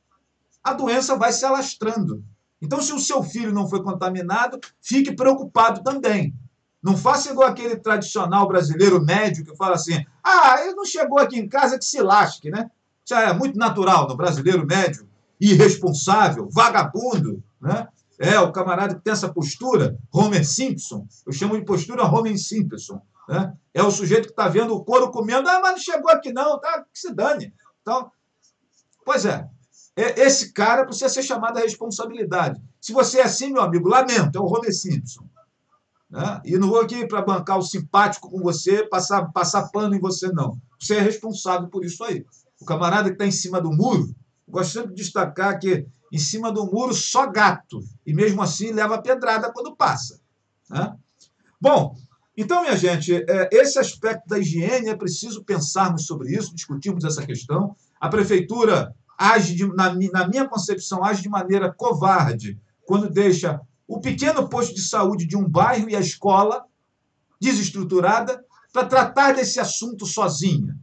a doença vai se alastrando. Então, se o seu filho não foi contaminado, fique preocupado também. Não faça igual aquele tradicional brasileiro médio que fala assim, ah, ele não chegou aqui em casa, que se lasque, né? Isso é muito natural no brasileiro médio, irresponsável, vagabundo, né? É, o camarada que tem essa postura, Homer Simpson, eu chamo de postura Homer Simpson, né? É o sujeito que está vendo o couro comendo, ah, mas não chegou aqui não, tá? Que se dane. Então, pois é, esse cara precisa ser chamado à responsabilidade. Se você é assim, meu amigo, lamento, é o Homer Simpson. Né? E não vou aqui para bancar o simpático com você, passar, passar pano em você, não. Você é responsável por isso aí. O camarada que está em cima do muro, gosto sempre de destacar que em cima do muro só gato, e mesmo assim leva pedrada quando passa. Né? Bom, então, minha gente, esse aspecto da higiene é preciso pensarmos sobre isso, discutirmos essa questão. A prefeitura age, de, na, na minha concepção, age de maneira covarde quando deixa o pequeno posto de saúde de um bairro e a escola desestruturada para tratar desse assunto sozinha.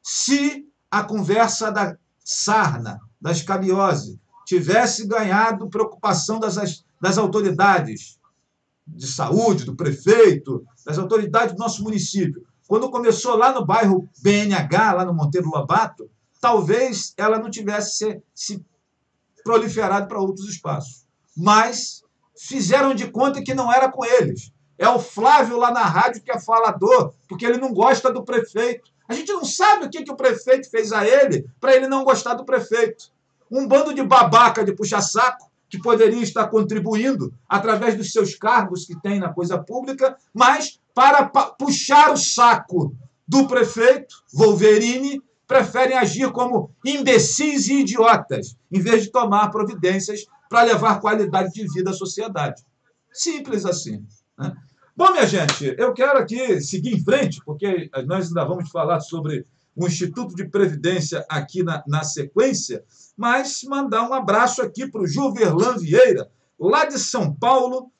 Se a conversa da sarna, da escabiose, tivesse ganhado preocupação das, das autoridades de saúde, do prefeito, das autoridades do nosso município, quando começou lá no bairro B N H, lá no Monteiro Lobato, talvez ela não tivesse se, se proliferado para outros espaços. Mas fizeram de conta que não era com eles. É o Flávio lá na rádio que é falador, porque ele não gosta do prefeito. A gente não sabe o que, que o prefeito fez a ele para ele não gostar do prefeito. Um bando de babaca de puxa-saco que poderia estar contribuindo através dos seus cargos que tem na coisa pública, mas para puxar o saco do prefeito, Wolverine, preferem agir como imbecis e idiotas, em vez de tomar providências para levar qualidade de vida à sociedade. Simples assim. Né? Bom, minha gente, eu quero aqui seguir em frente, porque nós ainda vamos falar sobre o Instituto de Previdência aqui na, na sequência, mas mandar um abraço aqui para o Juverlan Vieira, lá de São Paulo.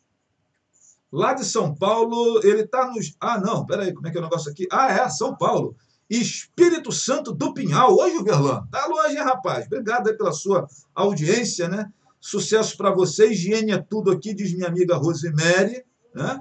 Lá de São Paulo, ele está nos... Ah, não, peraí, como é que é o negócio aqui? Ah, é, São Paulo. Espírito Santo do Pinhal. Ô, Juverlan, tá longe, hein, rapaz? Obrigado aí pela sua audiência, né? Sucesso para você. Higiene é tudo aqui, diz minha amiga Rosemary, né?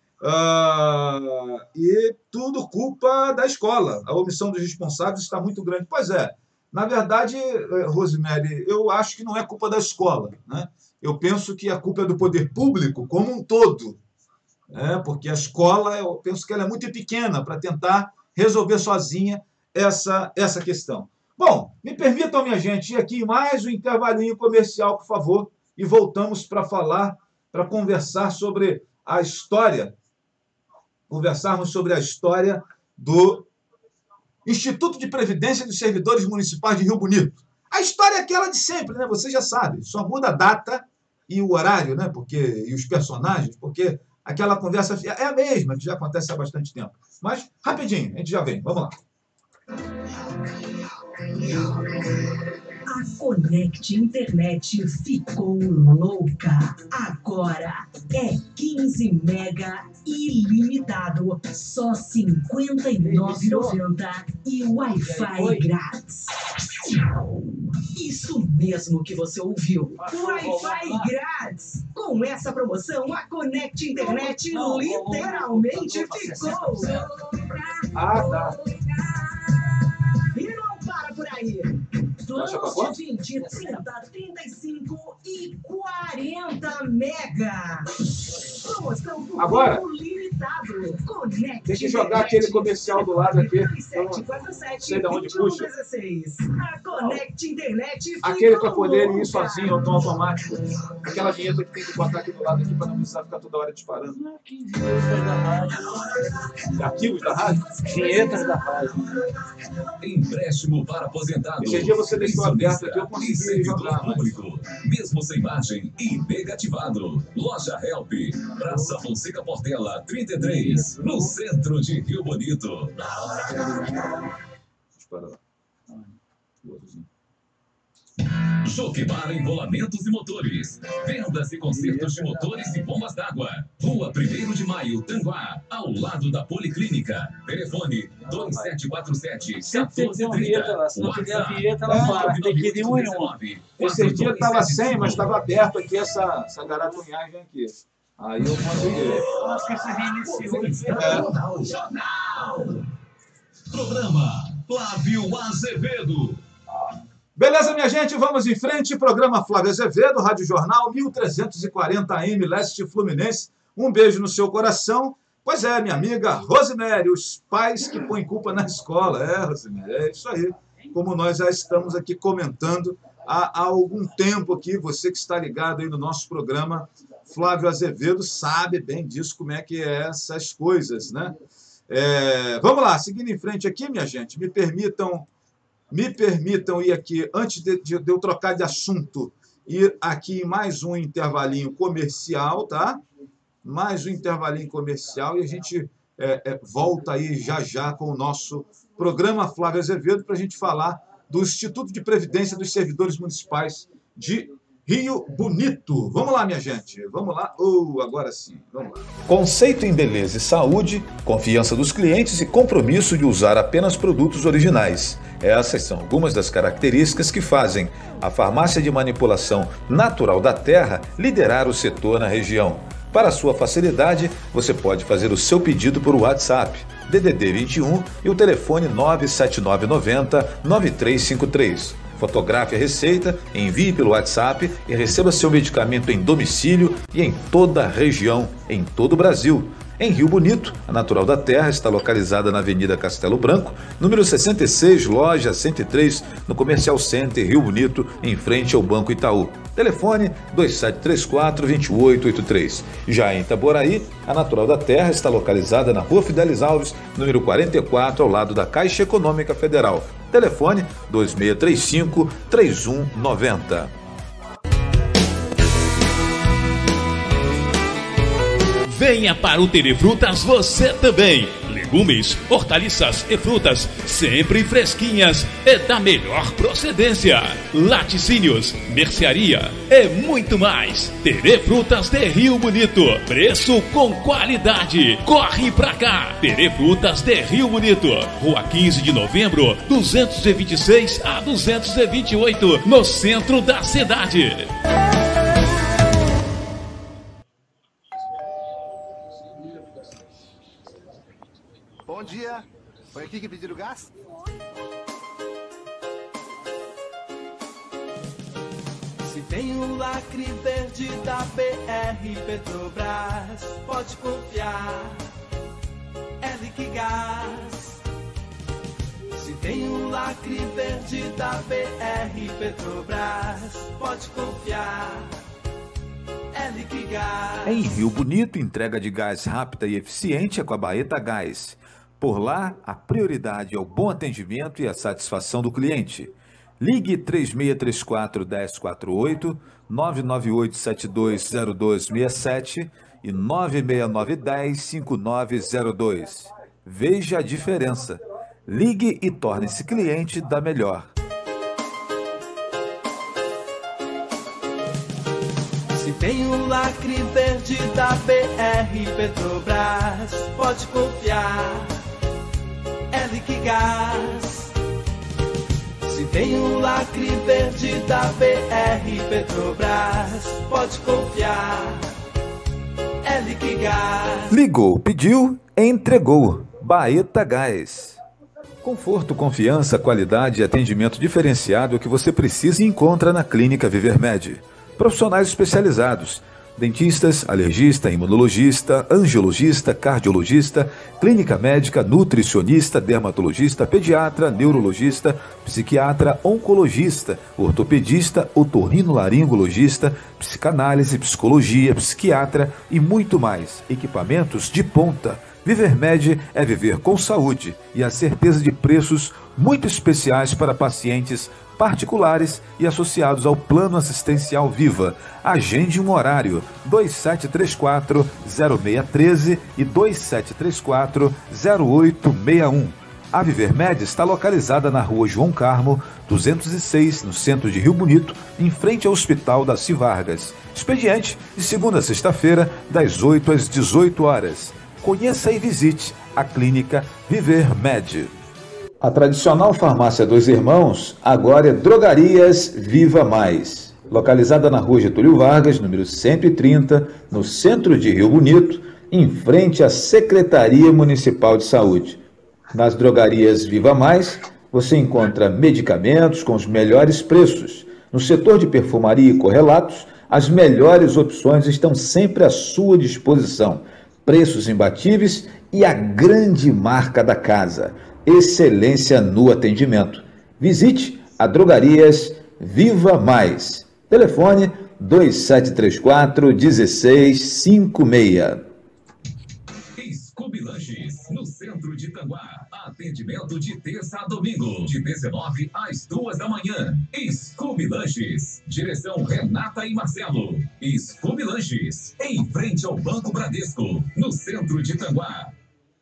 Ah, e tudo culpa da escola. A omissão dos responsáveis está muito grande. Pois é, na verdade, Rosemary, eu acho que não é culpa da escola, né? Eu penso que a culpa é do poder público como um todo, né? Porque a escola, eu penso que ela é muito pequena para tentar resolver sozinha essa, essa questão. Bom, me permitam, minha gente, ir aqui mais um intervalinho comercial, por favor, e voltamos para falar, para conversar sobre a história, conversarmos sobre a história do Instituto de Previdência dos Servidores Municipais de Rio Bonito. A história é aquela de sempre, né? Você já sabe, só muda a data e o horário, né? Porque, e os personagens, porque aquela conversa é a mesma, que já acontece há bastante tempo. Mas, rapidinho, a gente já vem. Vamos lá. A Conect Internet ficou louca. Agora é quinze mega ilimitado, só cinquenta e nove reais e noventa centavos e Wi-Fi grátis. Isso mesmo que você ouviu. Wi-Fi grátis. Com essa promoção, a Conect Internet literalmente ficou. Ah, tá. E não para por aí. Planos de vinte, trinta, trinta e cinco e quarenta mega. Promoção do Agora? limitado. Conecte Deixa eu jogar aquele comercial do lado aqui. sete quatro sete, Sei de onde puxa. A Conecte Internet Aquele para ficou poder ir louca. sozinho, no automático. Aquela vinheta que tem que botar aqui do lado aqui para não precisar ficar toda hora disparando. Arquivos da rádio? Vinhetas da rádio. Empréstimo para aposentado. Esse dia você deixou aberto aqui, eu consegui E servidor jogar, mas- público, mesmo sem margem e negativado. Loja Help, Praça Fonseca Portela, trinta e três, no centro de Rio Bonito. Dispara lá. Joquimar Embolamentos e Motores. Vendas e consertos de motores e bombas d'água. Rua primeiro de Maio, Tanguá, ao lado da Policlínica. Telefone dois sete quatro sete, um Sempre tem quatro que ter uma três vinheta zero. lá. Se não tiver a WhatsApp vinheta, ela para. Tem que ir de um em um. Esse dia estava sem, mas estava aberto aqui essa, essa garatunhagem aqui. Aí eu consegui. Acho que você reiniciou. Jornal, Jornal. Programa Flávio Azevedo. Beleza, minha gente, vamos em frente. Programa Flávio Azevedo, Rádio Jornal, mil trezentos e quarenta A M, Leste Fluminense. Um beijo no seu coração. Pois é, minha amiga Rosemary, os pais que põem culpa na escola. É, Rosemary, é isso aí. Como nós já estamos aqui comentando há, há algum tempo aqui, você que está ligado aí no nosso programa, Flávio Azevedo, sabe bem disso, como é que é essas coisas, né? É, vamos lá, seguindo em frente aqui, minha gente, me permitam... Me permitam ir aqui, antes de, de, de eu trocar de assunto, ir aqui em mais um intervalinho comercial, tá? Mais um intervalinho comercial e a gente é, é, volta aí já já com o nosso programa Flávio Azevedo para a gente falar do Instituto de Previdência dos Servidores Municipais de Rio Bonito. Vamos lá, minha gente. Vamos lá. Oh, agora sim. Vamos lá. Conceito em beleza e saúde, confiança dos clientes e compromisso de usar apenas produtos originais. Essas são algumas das características que fazem a farmácia de manipulação natural da terra liderar o setor na região. Para sua facilidade, você pode fazer o seu pedido por WhatsApp, D D D vinte e um e o telefone nove sete nove nove zero nove três cinco três. Fotografe a receita, envie pelo WhatsApp e receba seu medicamento em domicílio e em toda a região, em todo o Brasil. Em Rio Bonito, a Natural da Terra está localizada na Avenida Castelo Branco, número sessenta e seis, loja cento e três, no Comercial Center Rio Bonito, em frente ao Banco Itaú. Telefone dois sete três quatro, dois oito oito três. Já em Itaboraí, a Natural da Terra está localizada na Rua Fidelis Alves, número quarenta e quatro, ao lado da Caixa Econômica Federal. Telefone dois seis três cinco, três um nove zero. Venha para o Telefrutas você também. Legumes, hortaliças e frutas sempre fresquinhas e da melhor procedência. Laticínios, mercearia e muito mais. Telefrutas de Rio Bonito. Preço com qualidade. Corre pra cá. Telefrutas de Rio Bonito. Rua quinze de novembro, duzentos e vinte e seis a duzentos e vinte e oito, no centro da cidade. Bom dia. Foi aqui que pediram gás? Se tem um lacre verde da B R Petrobras, pode confiar, é Liquigás. Se tem um lacre verde da B R Petrobras, pode confiar, é Liquigás. Em Rio Bonito, entrega de gás rápida e eficiente é com a Baeta Gás. Por lá, a prioridade é o bom atendimento e a satisfação do cliente. Ligue três seis três quatro, um zero quatro oito, nove nove oito sete dois zero dois seis sete e nove seis nove um zero cinco nove zero dois. Veja a diferença. Ligue e torne-se cliente da Melhor. Se tem um lacre verde da B R Petrobras, pode confiar, é Liquigás. Se tem um lacre verde da B R Petrobras, pode confiar, é Liquigás. Ligou, pediu, entregou. Baeta Gás. Conforto, confiança, qualidade e atendimento diferenciado é o que você precisa e encontra na Clínica Vivermed. Profissionais especializados, dentistas, alergista, imunologista, angiologista, cardiologista, clínica médica, nutricionista, dermatologista, pediatra, neurologista, psiquiatra, oncologista, ortopedista, otorrinolaringologista, psicanálise, psicologia, psiquiatra e muito mais. Equipamentos de ponta. ViverMed é viver com saúde e a certeza de preços muito especiais para pacientes particulares e associados ao Plano Assistencial Viva. Agende um horário dois sete três quatro, zero seis um três e dois sete três quatro, zero oito seis um. A ViverMed está localizada na rua João Carmo, duzentos e seis, no centro de Rio Bonito, em frente ao Hospital Daci Vargas. Expediente de segunda a sexta-feira, das oito às dezoito horas. Conheça e visite a clínica ViverMed. A tradicional farmácia Dois Irmãos agora é Drogarias Viva Mais. Localizada na rua Getúlio Vargas, número cento e trinta, no centro de Rio Bonito, em frente à Secretaria Municipal de Saúde. Nas Drogarias Viva Mais, você encontra medicamentos com os melhores preços. No setor de perfumaria e correlatos, as melhores opções estão sempre à sua disposição. Preços imbatíveis e a grande marca da casa. Excelência no atendimento. Visite a Drogarias Viva Mais. Telefone dois sete três quatro, um seis cinco seis. Scooby Lanches, no centro de Itanguá. Atendimento de terça a domingo, de dezenove às duas da manhã. Scooby Lanches. Direção Renata e Marcelo. Scooby Lanches, em frente ao Banco Bradesco, no centro de Itanguá.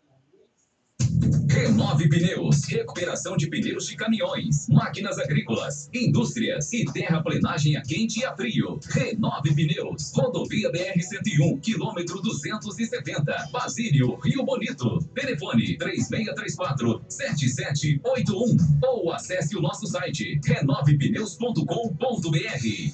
Renove Pneus, recuperação de pneus de caminhões, máquinas agrícolas, indústrias e terraplenagem a quente e a frio. Renove Pneus, rodovia B R cento e um, quilômetro duzentos e setenta, Basílio, Rio Bonito. Telefone três seis três quatro, sete sete oito um ou acesse o nosso site renove pneus ponto com ponto br.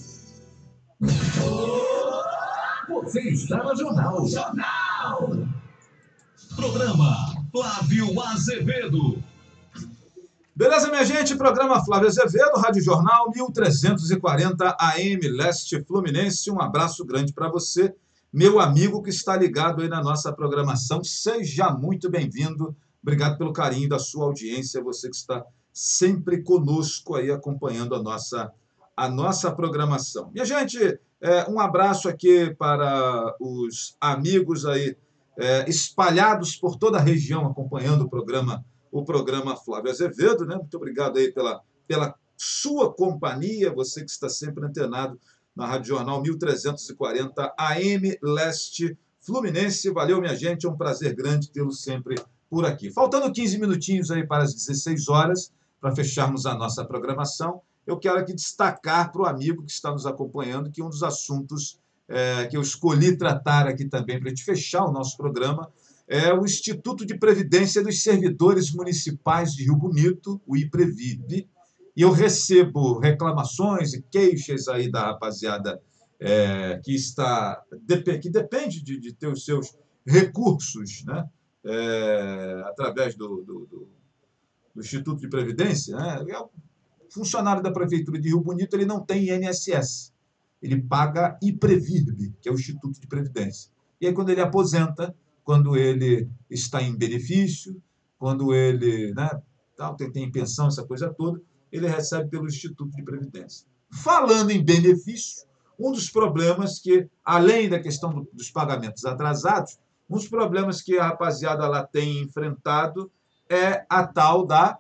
Você está no Jornal. Jornal. Programa Flávio Azevedo. Beleza, minha gente? Programa Flávio Azevedo, Rádio Jornal mil trezentos e quarenta A M Leste Fluminense. Um abraço grande para você, meu amigo que está ligado aí na nossa programação. Seja muito bem-vindo. Obrigado pelo carinho da sua audiência, você que está sempre conosco aí acompanhando a nossa, a nossa programação. Minha gente, é, um abraço aqui para os amigos aí É, espalhados por toda a região acompanhando o programa, o programa Flávio Azevedo, né? Muito obrigado aí pela, pela sua companhia, você que está sempre antenado na Rádio Jornal mil trezentos e quarenta A M Leste Fluminense. Valeu, minha gente, é um prazer grande tê-lo sempre por aqui. Faltando quinze minutinhos aí para as dezesseis horas, para fecharmos a nossa programação, eu quero aqui destacar para o amigo que está nos acompanhando que um dos assuntos É, que eu escolhi tratar aqui também para a gente fechar o nosso programa, é o Instituto de Previdência dos Servidores Municipais de Rio Bonito, o IPREVIB, e eu recebo reclamações e queixas aí da rapaziada é, que está que depende de, de ter os seus recursos, né, é, através do, do, do, do Instituto de Previdência, né, é o funcionário da Prefeitura de Rio Bonito, ele não tem I N S S. Ele paga IPREVIB, que é o Instituto de Previdência. E aí, quando ele aposenta, quando ele está em benefício, quando ele, né, tal, tem, tem pensão, essa coisa toda, ele recebe pelo Instituto de Previdência. Falando em benefício, um dos problemas que, além da questão do, dos pagamentos atrasados, um dos problemas que a rapaziada lá tem enfrentado é a tal da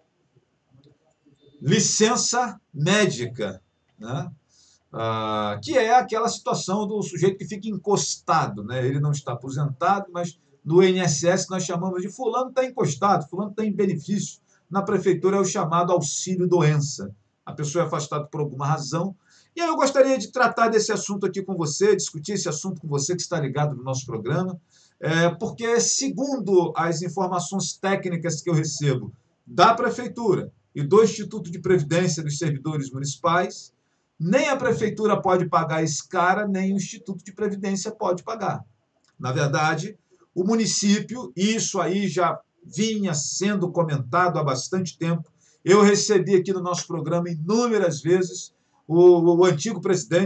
licença médica, né? Ah, que é aquela situação do sujeito que fica encostado, né? Ele não está aposentado, mas no I N S S nós chamamos de fulano está encostado, fulano está em benefício. Na prefeitura é o chamado auxílio-doença. A pessoa é afastada por alguma razão. E aí eu gostaria de tratar desse assunto aqui com você, discutir esse assunto com você que está ligado no nosso programa, é, porque, segundo as informações técnicas que eu recebo da prefeitura e do Instituto de Previdência dos Servidores Municipais, nem a prefeitura pode pagar esse cara, nem o Instituto de Previdência pode pagar. Na verdade, o município, isso aí já vinha sendo comentado há bastante tempo. Eu recebi aqui no nosso programa inúmeras vezes o, o antigo presidente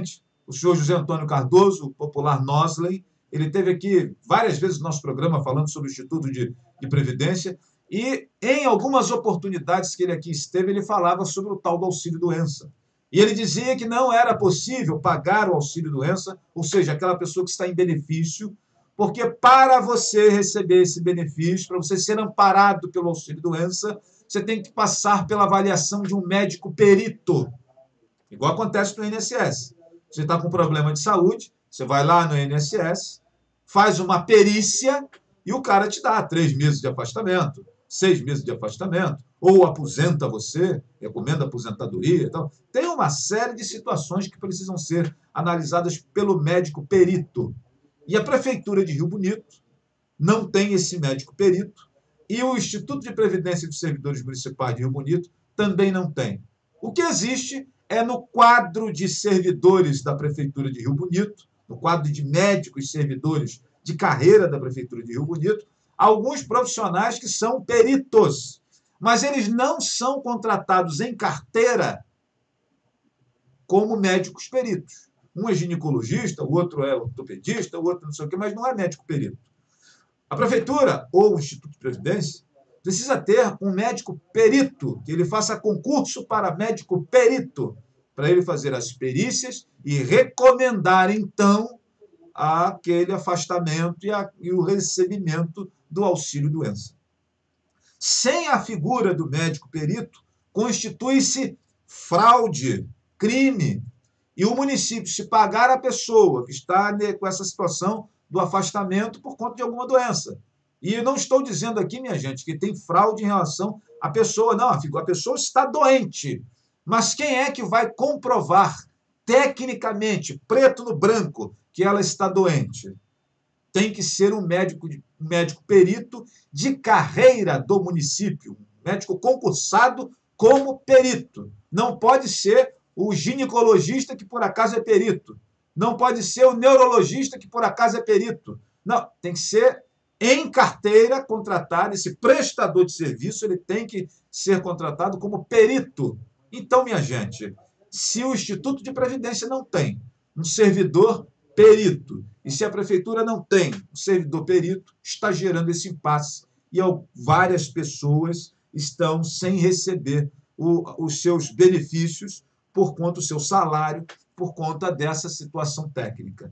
o senhor José Antônio Cardoso, o popular Nosley. Ele esteve aqui várias vezes no nosso programa falando sobre o Instituto de, de Previdência e, em algumas oportunidades que ele aqui esteve, ele falava sobre o tal do auxílio-doença. E ele dizia que não era possível pagar o auxílio-doença, ou seja, aquela pessoa que está em benefício, porque para você receber esse benefício, para você ser amparado pelo auxílio-doença, você tem que passar pela avaliação de um médico perito, igual acontece no I N S S. Você está com problema de saúde, você vai lá no I N S S, faz uma perícia e o cara te dá três meses de afastamento, seis meses de afastamento, ou aposenta você, recomenda aposentadoria e tal. Tem uma série de situações que precisam ser analisadas pelo médico perito. E a Prefeitura de Rio Bonito não tem esse médico perito e o Instituto de Previdência dos Servidores Municipais de Rio Bonito também não tem. O que existe é no quadro de servidores da Prefeitura de Rio Bonito, no quadro de médicos servidores de carreira da Prefeitura de Rio Bonito, alguns profissionais que são peritos, mas eles não são contratados em carteira como médicos peritos. Um é ginecologista, o outro é ortopedista, o outro não sei o quê, mas não é médico perito. A Prefeitura ou o Instituto de Previdência precisa ter um médico perito, que ele faça concurso para médico perito, para ele fazer as perícias e recomendar, então, aquele afastamento e, a, e o recebimento do auxílio-doença. Sem a figura do médico perito, constitui-se fraude, crime, e o município, se pagar a pessoa que está com essa situação do afastamento por conta de alguma doença. E eu não estou dizendo aqui, minha gente, que tem fraude em relação à pessoa, não, a pessoa está doente. Mas quem é que vai comprovar tecnicamente, preto no branco, que ela está doente? Tem que ser um médico, um médico perito de carreira do município, um médico concursado como perito. Não pode ser o ginecologista que por acaso é perito. Não pode ser o neurologista que por acaso é perito. Não, tem que ser em carteira contratado, esse prestador de serviço, ele tem que ser contratado como perito. Então, minha gente, se o Instituto de Previdência não tem um servidor perito, e se a Prefeitura não tem um servidor perito, está gerando esse impasse, e várias pessoas estão sem receber o, os seus benefícios por conta do seu salário, por conta dessa situação técnica.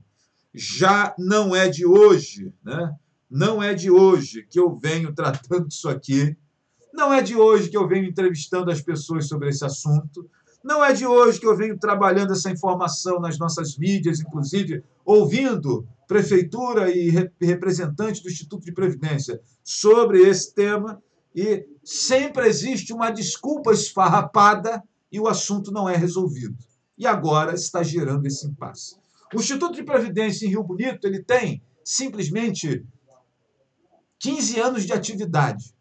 Já não é de hoje, né? Não é de hoje que eu venho tratando disso aqui, não é de hoje que eu venho entrevistando as pessoas sobre esse assunto, não é de hoje que eu venho trabalhando essa informação nas nossas mídias, inclusive ouvindo prefeitura e representantes do Instituto de Previdência sobre esse tema, e sempre existe uma desculpa esfarrapada e o assunto não é resolvido. E agora está gerando esse impasse. O Instituto de Previdência em Rio Bonito ele tem simplesmente quinze anos de atividade.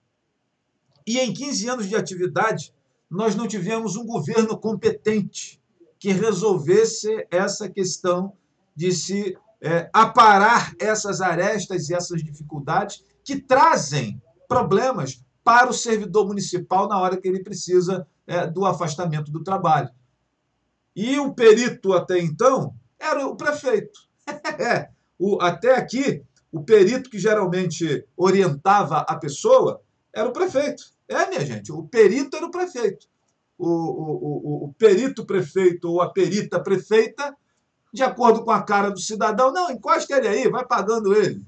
E em quinze anos de atividade, nós não tivemos um governo competente que resolvesse essa questão de se é, aparar essas arestas e essas dificuldades que trazem problemas para o servidor municipal na hora que ele precisa é, do afastamento do trabalho. E o perito até então era o prefeito. É, o, até aqui, o perito que geralmente orientava a pessoa era o prefeito. É, minha gente, o perito era o prefeito. O, o, o, o perito prefeito ou a perita prefeita, de acordo com a cara do cidadão, não, encosta ele aí, vai pagando ele.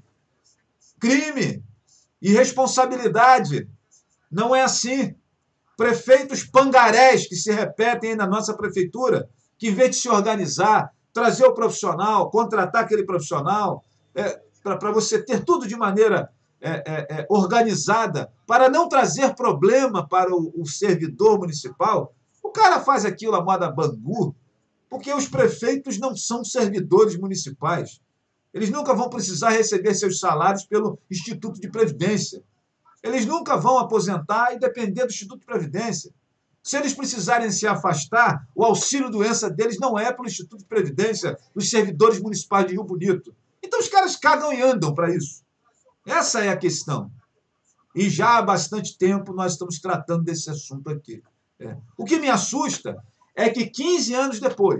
Crime, irresponsabilidade, não é assim. Prefeitos pangarés que se repetem aí na nossa prefeitura, que em vez de se organizar, trazer o profissional, contratar aquele profissional, é, para você ter tudo de maneira é, é, é, organizada, para não trazer problema para o, o servidor municipal, o cara faz aquilo à moda Bangu, porque os prefeitos não são servidores municipais. Eles nunca vão precisar receber seus salários pelo Instituto de Previdência. Eles nunca vão aposentar e depender do Instituto de Previdência. Se eles precisarem se afastar, o auxílio-doença deles não é pelo Instituto de Previdência dos servidores municipais de Rio Bonito. Então os caras cagam e andam para isso. Essa é a questão. E já há bastante tempo nós estamos tratando desse assunto aqui. É. O que me assusta é que quinze anos depois,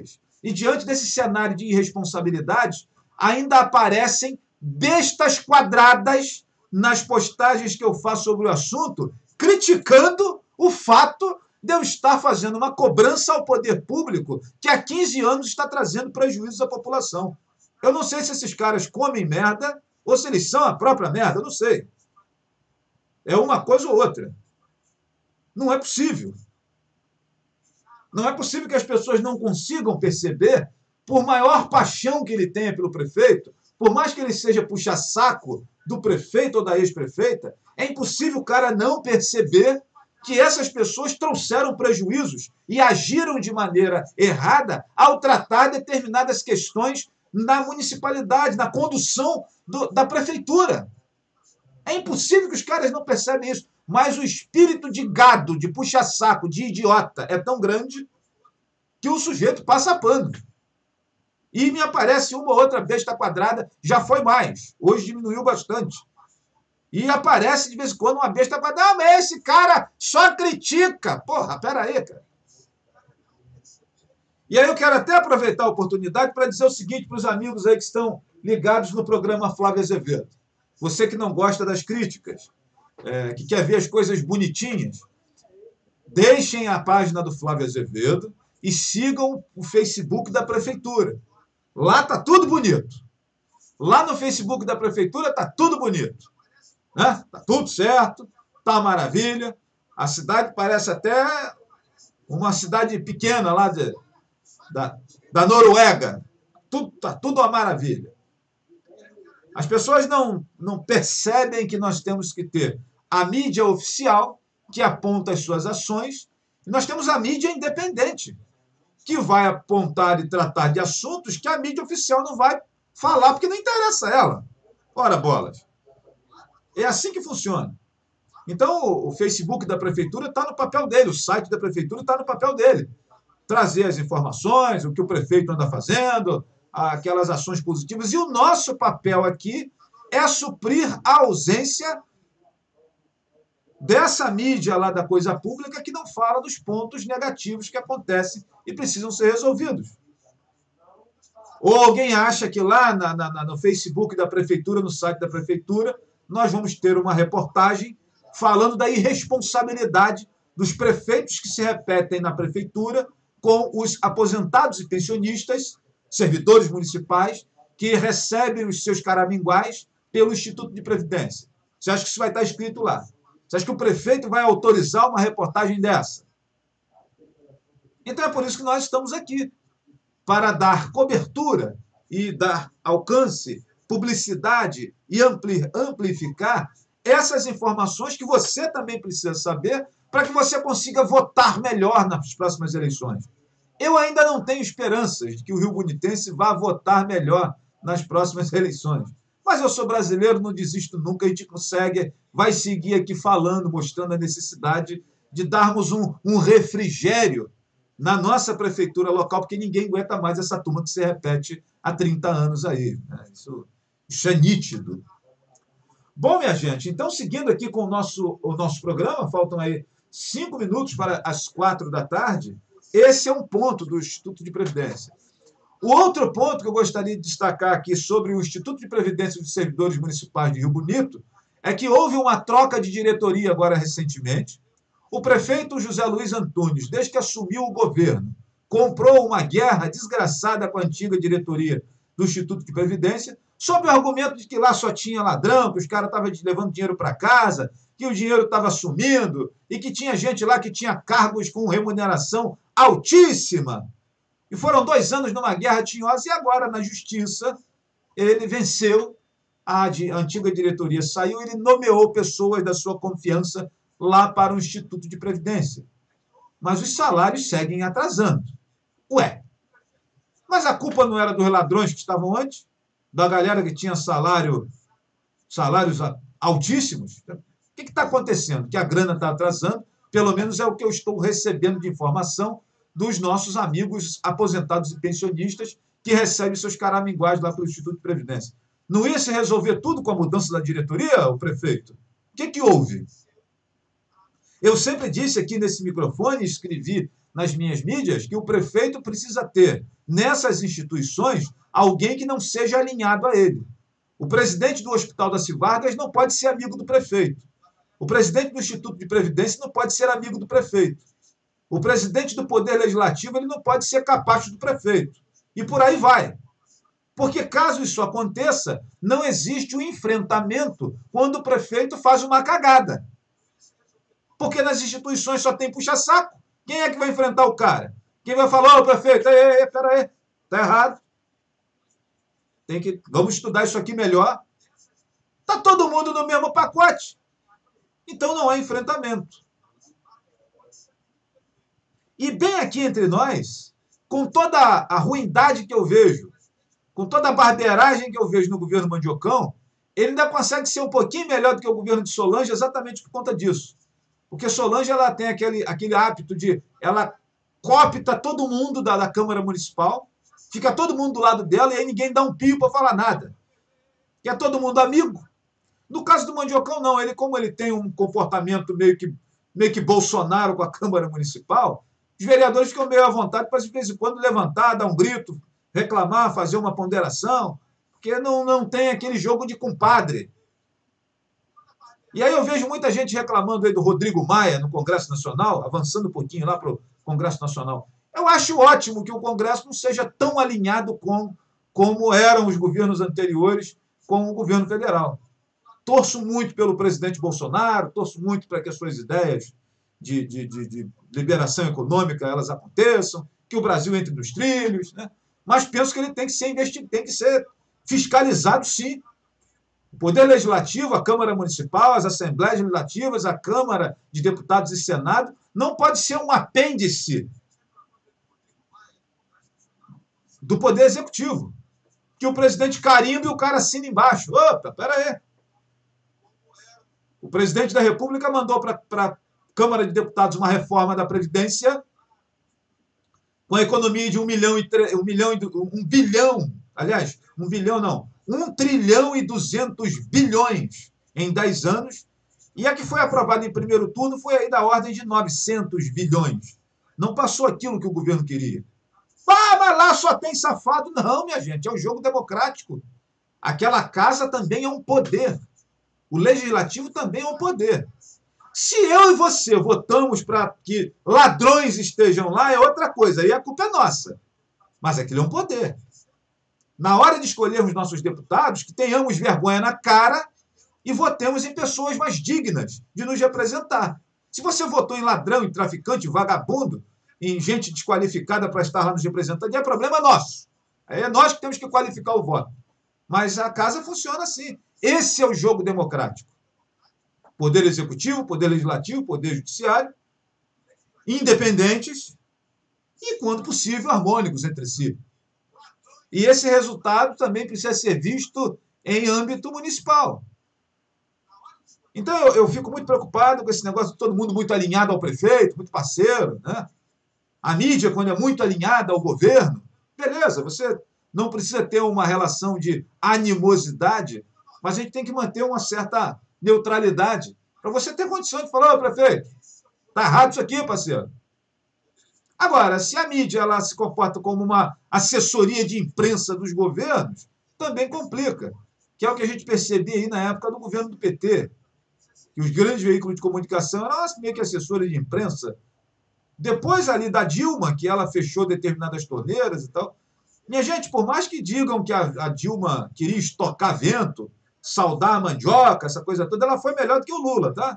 E diante desse cenário de irresponsabilidade, ainda aparecem bestas quadradas nas postagens que eu faço sobre o assunto, criticando o fato de eu estar fazendo uma cobrança ao poder público que há quinze anos está trazendo prejuízos à população. Eu não sei se esses caras comem merda ou se eles são a própria merda, eu não sei. É uma coisa ou outra. Não é possível. Não é possível que as pessoas não consigam perceber, por maior paixão que ele tenha pelo prefeito, por mais que ele seja puxa-saco do prefeito ou da ex-prefeita, é impossível o cara não perceber que essas pessoas trouxeram prejuízos e agiram de maneira errada ao tratar determinadas questões na municipalidade, na condução do, da prefeitura. É impossível que os caras não percebem isso, mas o espírito de gado, de puxa-saco, de idiota é tão grande que o sujeito passa pano. E me aparece uma ou outra besta quadrada, já foi mais, hoje diminuiu bastante. E aparece de vez em quando uma besta quadrada, ah, mas esse cara só critica. Porra, peraí, cara. E aí eu quero até aproveitar a oportunidade para dizer o seguinte para os amigos aí que estão ligados no programa Flávio Azevedo. Você que não gosta das críticas, é, que quer ver as coisas bonitinhas, deixem a página do Flávio Azevedo e sigam o Facebook da Prefeitura. Lá tá tudo bonito. Lá no Facebook da Prefeitura tá tudo bonito. Né? Tá tudo certo, tá uma maravilha. A cidade parece até uma cidade pequena lá de, da, da Noruega. Tudo, tá tudo uma maravilha. As pessoas não, não percebem que nós temos que ter a mídia oficial, que aponta as suas ações, e nós temos a mídia independente, que vai apontar e tratar de assuntos que a mídia oficial não vai falar, porque não interessa a ela. Ora, bolas. É assim que funciona. Então, o Facebook da Prefeitura está no papel dele, o site da Prefeitura está no papel dele. Trazer as informações, o que o prefeito anda fazendo, aquelas ações positivas. E o nosso papel aqui é suprir a ausência dessa mídia lá da coisa pública que não fala dos pontos negativos que acontecem e precisam ser resolvidos. Ou alguém acha que lá na, na, no Facebook da Prefeitura, no site da Prefeitura, nós vamos ter uma reportagem falando da irresponsabilidade dos prefeitos que se repetem na Prefeitura com os aposentados e pensionistas, servidores municipais, que recebem os seus caraminguais pelo Instituto de Previdência. Você acha que isso vai estar escrito lá? Você acha que o prefeito vai autorizar uma reportagem dessa? Então é por isso que nós estamos aqui, para dar cobertura e dar alcance, publicidade e ampli, amplificar essas informações que você também precisa saber para que você consiga votar melhor nas próximas eleições. Eu ainda não tenho esperanças de que o Rio Bonitense vá votar melhor nas próximas eleições. Mas eu sou brasileiro, não desisto nunca, a gente consegue, vai seguir aqui falando, mostrando a necessidade de darmos um, um refrigério na nossa prefeitura local, porque ninguém aguenta mais essa turma que se repete há trinta anos aí. Né? Isso, isso é nítido. Bom, minha gente, então, seguindo aqui com o nosso, o nosso programa, faltam aí cinco minutos para as quatro da tarde, esse é um ponto do Instituto de Previdência. O outro ponto que eu gostaria de destacar aqui sobre o Instituto de Previdência dos Servidores Municipais de Rio Bonito é que houve uma troca de diretoria agora recentemente. O prefeito José Luiz Antunes, desde que assumiu o governo, comprou uma guerra desgraçada com a antiga diretoria do Instituto de Previdência, sob o argumento de que lá só tinha ladrão, que os caras estavam levando dinheiro para casa, que o dinheiro estava sumindo e que tinha gente lá que tinha cargos com remuneração altíssima. E foram dois anos numa guerra tinhosa e agora, na justiça, ele venceu, a, de, a antiga diretoria saiu, ele nomeou pessoas da sua confiança lá para o Instituto de Previdência. Mas os salários seguem atrasando. Ué, mas a culpa não era dos ladrões que estavam antes? Da galera que tinha salário, salários altíssimos? O que está acontecendo? Que a grana está atrasando, pelo menos é o que eu estou recebendo de informação dos nossos amigos aposentados e pensionistas que recebem seus caraminguais lá pelo Instituto de Previdência. Não ia se resolver tudo com a mudança da diretoria, o prefeito? O que, que houve? Eu sempre disse aqui nesse microfone, escrevi nas minhas mídias que o prefeito precisa ter nessas instituições alguém que não seja alinhado a ele. O presidente do Hospital da Civargas não pode ser amigo do prefeito. O presidente do Instituto de Previdência não pode ser amigo do prefeito. O presidente do Poder Legislativo ele não pode ser capacho do prefeito. E por aí vai. Porque, caso isso aconteça, não existe o enfrentamento quando o prefeito faz uma cagada. Porque nas instituições só tem puxa-saco. Quem é que vai enfrentar o cara? Quem vai falar, ô prefeito, ei, ei, peraí, tá errado. Tem que, vamos estudar isso aqui melhor. Tá todo mundo no mesmo pacote. Então não há enfrentamento. E bem aqui entre nós, com toda a ruindade que eu vejo, com toda a barbeiragem que eu vejo no governo Mandiocão, ele ainda consegue ser um pouquinho melhor do que o governo de Solange exatamente por conta disso. Porque Solange ela tem aquele, aquele hábito de... Ela coopta todo mundo da, da Câmara Municipal, fica todo mundo do lado dela e aí ninguém dá um pio para falar nada. E é todo mundo amigo. No caso do Mandiocão, não. Ele, como ele tem um comportamento meio que, meio que Bolsonaro com a Câmara Municipal, os vereadores ficam meio à vontade para, de vez em quando, levantar, dar um grito, reclamar, fazer uma ponderação, porque não, não tem aquele jogo de compadre. E aí eu vejo muita gente reclamando aí do Rodrigo Maia no Congresso Nacional, avançando um pouquinho lá para o Congresso Nacional. Eu acho ótimo que o Congresso não seja tão alinhado com como eram os governos anteriores com o governo federal. Torço muito pelo presidente Bolsonaro, torço muito para que as suas ideias de, de, de, de liberação econômica elas aconteçam, que o Brasil entre nos trilhos, né? Mas penso que ele tem que ser investido, tem que ser fiscalizado, sim. O Poder Legislativo, a Câmara Municipal, as Assembleias Legislativas, a Câmara de Deputados e Senado, não pode ser um apêndice do Poder Executivo, que o presidente carimba e o cara assina embaixo. Opa, pera aí. O presidente da República mandou para a Câmara de Deputados uma reforma da Previdência com a economia de um milhão e tre... um milhão e um bilhão, aliás, um bilhão não, um trilhão e duzentos bilhões em dez anos, e a que foi aprovada em primeiro turno foi aí da ordem de novecentos bilhões. Não passou aquilo que o governo queria. Ah, mas lá só tem safado. Não, minha gente, é um jogo democrático. Aquela casa também é um poder. O legislativo também é um poder. Se eu e você votamos para que ladrões estejam lá, é outra coisa. Aí a culpa é nossa. Mas aquilo é um poder. Na hora de escolhermos nossos deputados, que tenhamos vergonha na cara e votemos em pessoas mais dignas de nos representar. Se você votou em ladrão, em traficante, em vagabundo, em gente desqualificada para estar lá nos representando, é problema nosso. Aí é nós que temos que qualificar o voto. Mas a casa funciona assim. Esse é o jogo democrático. Poder Executivo, Poder Legislativo, Poder Judiciário, independentes e, quando possível, harmônicos entre si. E esse resultado também precisa ser visto em âmbito municipal. Então, eu, eu fico muito preocupado com esse negócio de todo mundo muito alinhado ao prefeito, muito parceiro, né? A mídia, quando é muito alinhada ao governo, beleza, você não precisa ter uma relação de animosidade, mas a gente tem que manter uma certa neutralidade para você ter condição de falar, ô prefeito, tá errado isso aqui, parceiro. Agora, se a mídia ela se comporta como uma assessoria de imprensa dos governos, também complica, que é o que a gente percebia aí na época do governo do P T, que os grandes veículos de comunicação eram meio que assessores de imprensa. Depois ali da Dilma, que ela fechou determinadas torneiras e tal. Minha gente, por mais que digam que a, a Dilma queria estocar vento, saudar a mandioca, essa coisa toda, ela foi melhor do que o Lula, tá?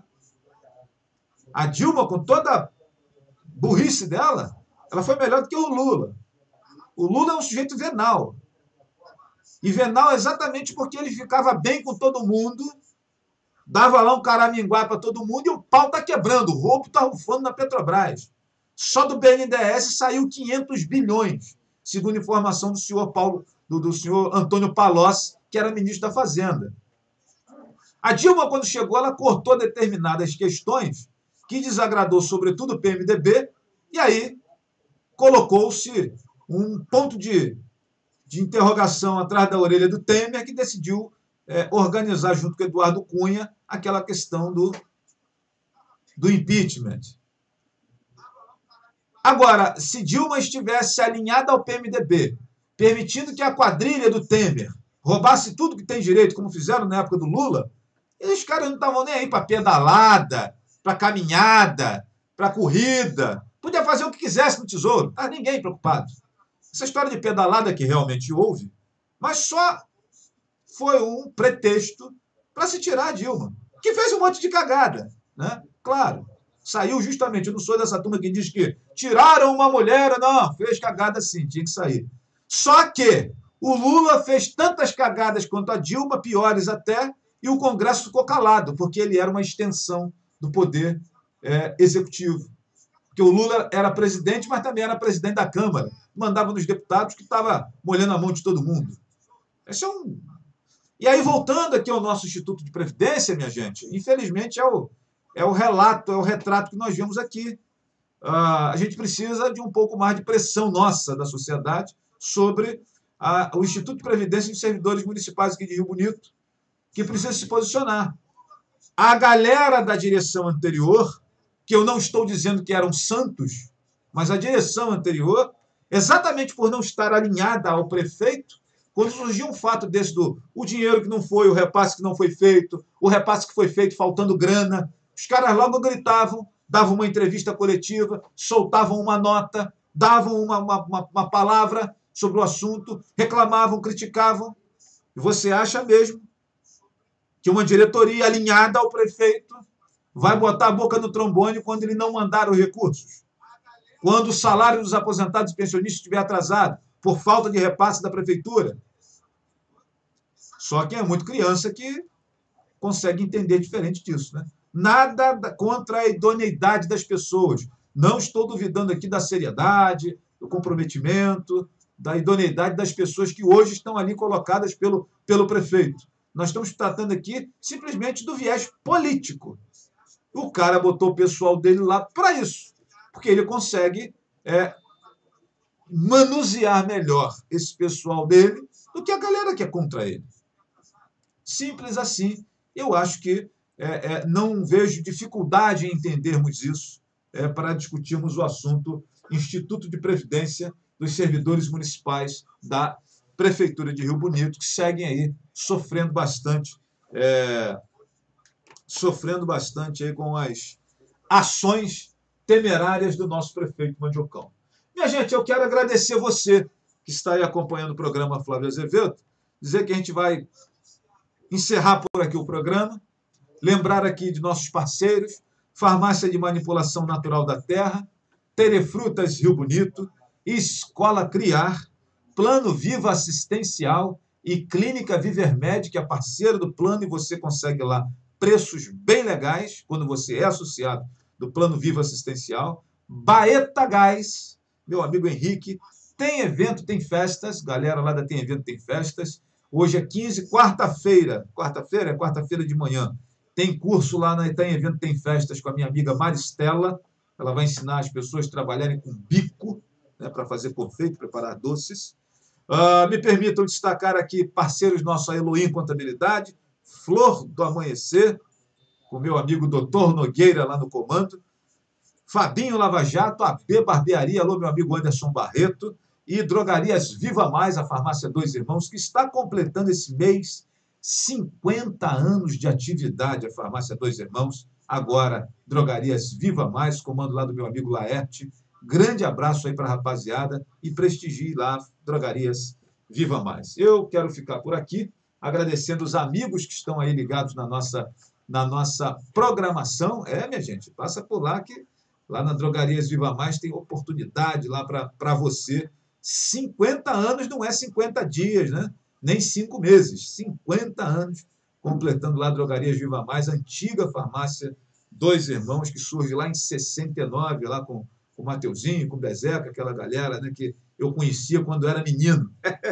A Dilma, com toda a burrice dela, ela foi melhor do que o Lula. O Lula é um sujeito venal. E venal exatamente porque ele ficava bem com todo mundo, dava lá um caraminguá para todo mundo e o pau tá quebrando, o roubo tá rufando na Petrobras. Só do B N D E S saiu quinhentos bilhões, segundo informação do senhor Paulo, do, do senhor Antônio Palocci, que era ministro da Fazenda. A Dilma, quando chegou, ela cortou determinadas questões que desagradou, sobretudo, o P M D B, e aí colocou-se um ponto de, de interrogação atrás da orelha do Temer, que decidiu é, organizar, junto com Eduardo Cunha, aquela questão do, do impeachment. Agora, se Dilma estivesse alinhada ao P M D B, permitindo que a quadrilha do Temer roubasse tudo que tem direito, como fizeram na época do Lula, e os caras não estavam nem aí para pedalada, para caminhada, para corrida. Podia fazer o que quisesse no Tesouro, não estava ninguém preocupado. Essa história de pedalada que realmente houve, mas só foi um pretexto para se tirar a Dilma, que fez um monte de cagada, né? Claro, saiu justamente, eu não sou dessa turma que diz que tiraram uma mulher, não, fez cagada sim, tinha que sair. Só que o Lula fez tantas cagadas quanto a Dilma, piores até, e o Congresso ficou calado, porque ele era uma extensão do poder é, executivo. Porque o Lula era presidente, mas também era presidente da Câmara. Mandava nos deputados que estava molhando a mão de todo mundo. Esse é um... E aí, voltando aqui ao nosso Instituto de Previdência, minha gente, infelizmente é o, é o relato, é o retrato que nós vemos aqui. Uh, a gente precisa de um pouco mais de pressão nossa, da sociedade, sobre a, o Instituto de Previdência de Servidores Municipais aqui de Rio Bonito, que precisa se posicionar. A galera da direção anterior, que eu não estou dizendo que eram santos, mas a direção anterior, exatamente por não estar alinhada ao prefeito, quando surgia um fato desse do o dinheiro que não foi, o repasse que não foi feito, o repasse que foi feito faltando grana, os caras logo gritavam, davam uma entrevista coletiva, soltavam uma nota, davam uma, uma, uma palavra sobre o assunto, reclamavam, criticavam. E você acha mesmo que uma diretoria alinhada ao prefeito vai botar a boca no trombone quando ele não mandar os recursos? Quando o salário dos aposentados e pensionistas estiver atrasado por falta de repasse da prefeitura? Só quem é muito criança que consegue entender diferente disso, né? Nada contra a idoneidade das pessoas. Não estou duvidando aqui da seriedade, do comprometimento, da idoneidade das pessoas que hoje estão ali colocadas pelo, pelo prefeito. Nós estamos tratando aqui simplesmente do viés político. O cara botou o pessoal dele lá para isso, porque ele consegue é, manusear melhor esse pessoal dele do que a galera que é contra ele. Simples assim. Eu acho que é, é, não vejo dificuldade em entendermos isso é, para discutirmos o assunto Instituto de Previdência dos Servidores Municipais da Prefeitura de Rio Bonito, que seguem aí sofrendo bastante, é, sofrendo bastante aí com as ações temerárias do nosso prefeito Mandiocão. Minha gente, eu quero agradecer você que está aí acompanhando o programa Flávio Azevedo, dizer que a gente vai encerrar por aqui o programa, lembrar aqui de nossos parceiros, Farmácia de Manipulação Natural da Terra, Terefrutas Rio Bonito, Escola Criar, Plano Viva Assistencial e Clínica Vivermed, que é parceira do plano, e você consegue lá preços bem legais quando você é associado do Plano Viva Assistencial. Baeta Gás, meu amigo Henrique, tem evento, tem festas, galera lá da Tem Evento, tem festas. Hoje é quinze, quarta-feira, quarta-feira é quarta-feira de manhã, tem curso lá na Tem Evento, tem festas com a minha amiga Maristela. Ela vai ensinar as pessoas a trabalharem com bico, né, para fazer confeito, preparar doces. Uh, me permitam destacar aqui parceiros nossos, a Elohim Contabilidade, Flor do Amanhecer, com o meu amigo doutor Nogueira lá no comando, Fabinho Lava Jato, A B Barbearia, alô meu amigo Anderson Barreto, e Drogarias Viva Mais, a farmácia Dois Irmãos, que está completando esse mês cinquenta anos de atividade, a farmácia Dois Irmãos. Agora, Drogarias Viva Mais, comando lá do meu amigo Laerte. Grande abraço aí para a rapaziada e prestigie lá Drogarias Viva Mais. Eu quero ficar por aqui, agradecendo os amigos que estão aí ligados na nossa, na nossa programação. É, minha gente, passa por lá que lá na Drogarias Viva Mais tem oportunidade lá para você. cinquenta anos não é cinquenta dias, né? Nem cinco meses. cinquenta anos completando lá Drogarias Viva Mais, antiga farmácia Dois Irmãos, que surge lá em sessenta e nove, lá com com o Mateuzinho, com o Bezeca, aquela galera, né, que eu conhecia quando era menino.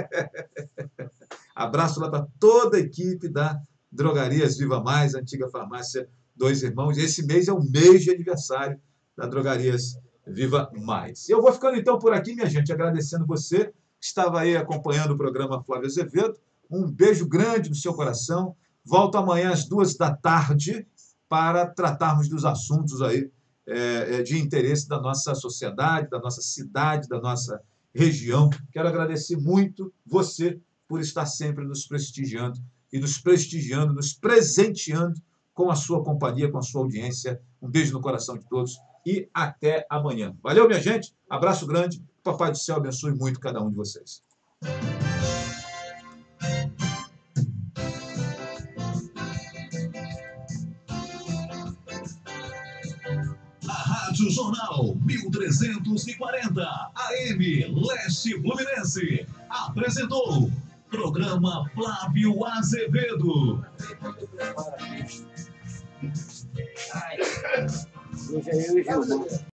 Abraço lá para toda a equipe da Drogarias Viva Mais, antiga farmácia Dois Irmãos. Esse mês é o mês de aniversário da Drogarias Viva Mais. Eu vou ficando então por aqui, minha gente, agradecendo você que estava aí acompanhando o programa Flávio Azevedo. Um beijo grande no seu coração. Volto amanhã às duas da tarde para tratarmos dos assuntos aí é, de interesse da nossa sociedade, da nossa cidade, da nossa região. Quero agradecer muito você por estar sempre nos prestigiando e nos prestigiando, nos presenteando com a sua companhia, com a sua audiência. Um beijo no coração de todos e até amanhã. Valeu, minha gente. Abraço grande. Papai do Céu abençoe muito cada um de vocês. A Rádio Jornal mil trezentos e quarenta A M Leste Fluminense apresentou programa Flávio Azevedo. Ai, hoje é eu e Gilmar.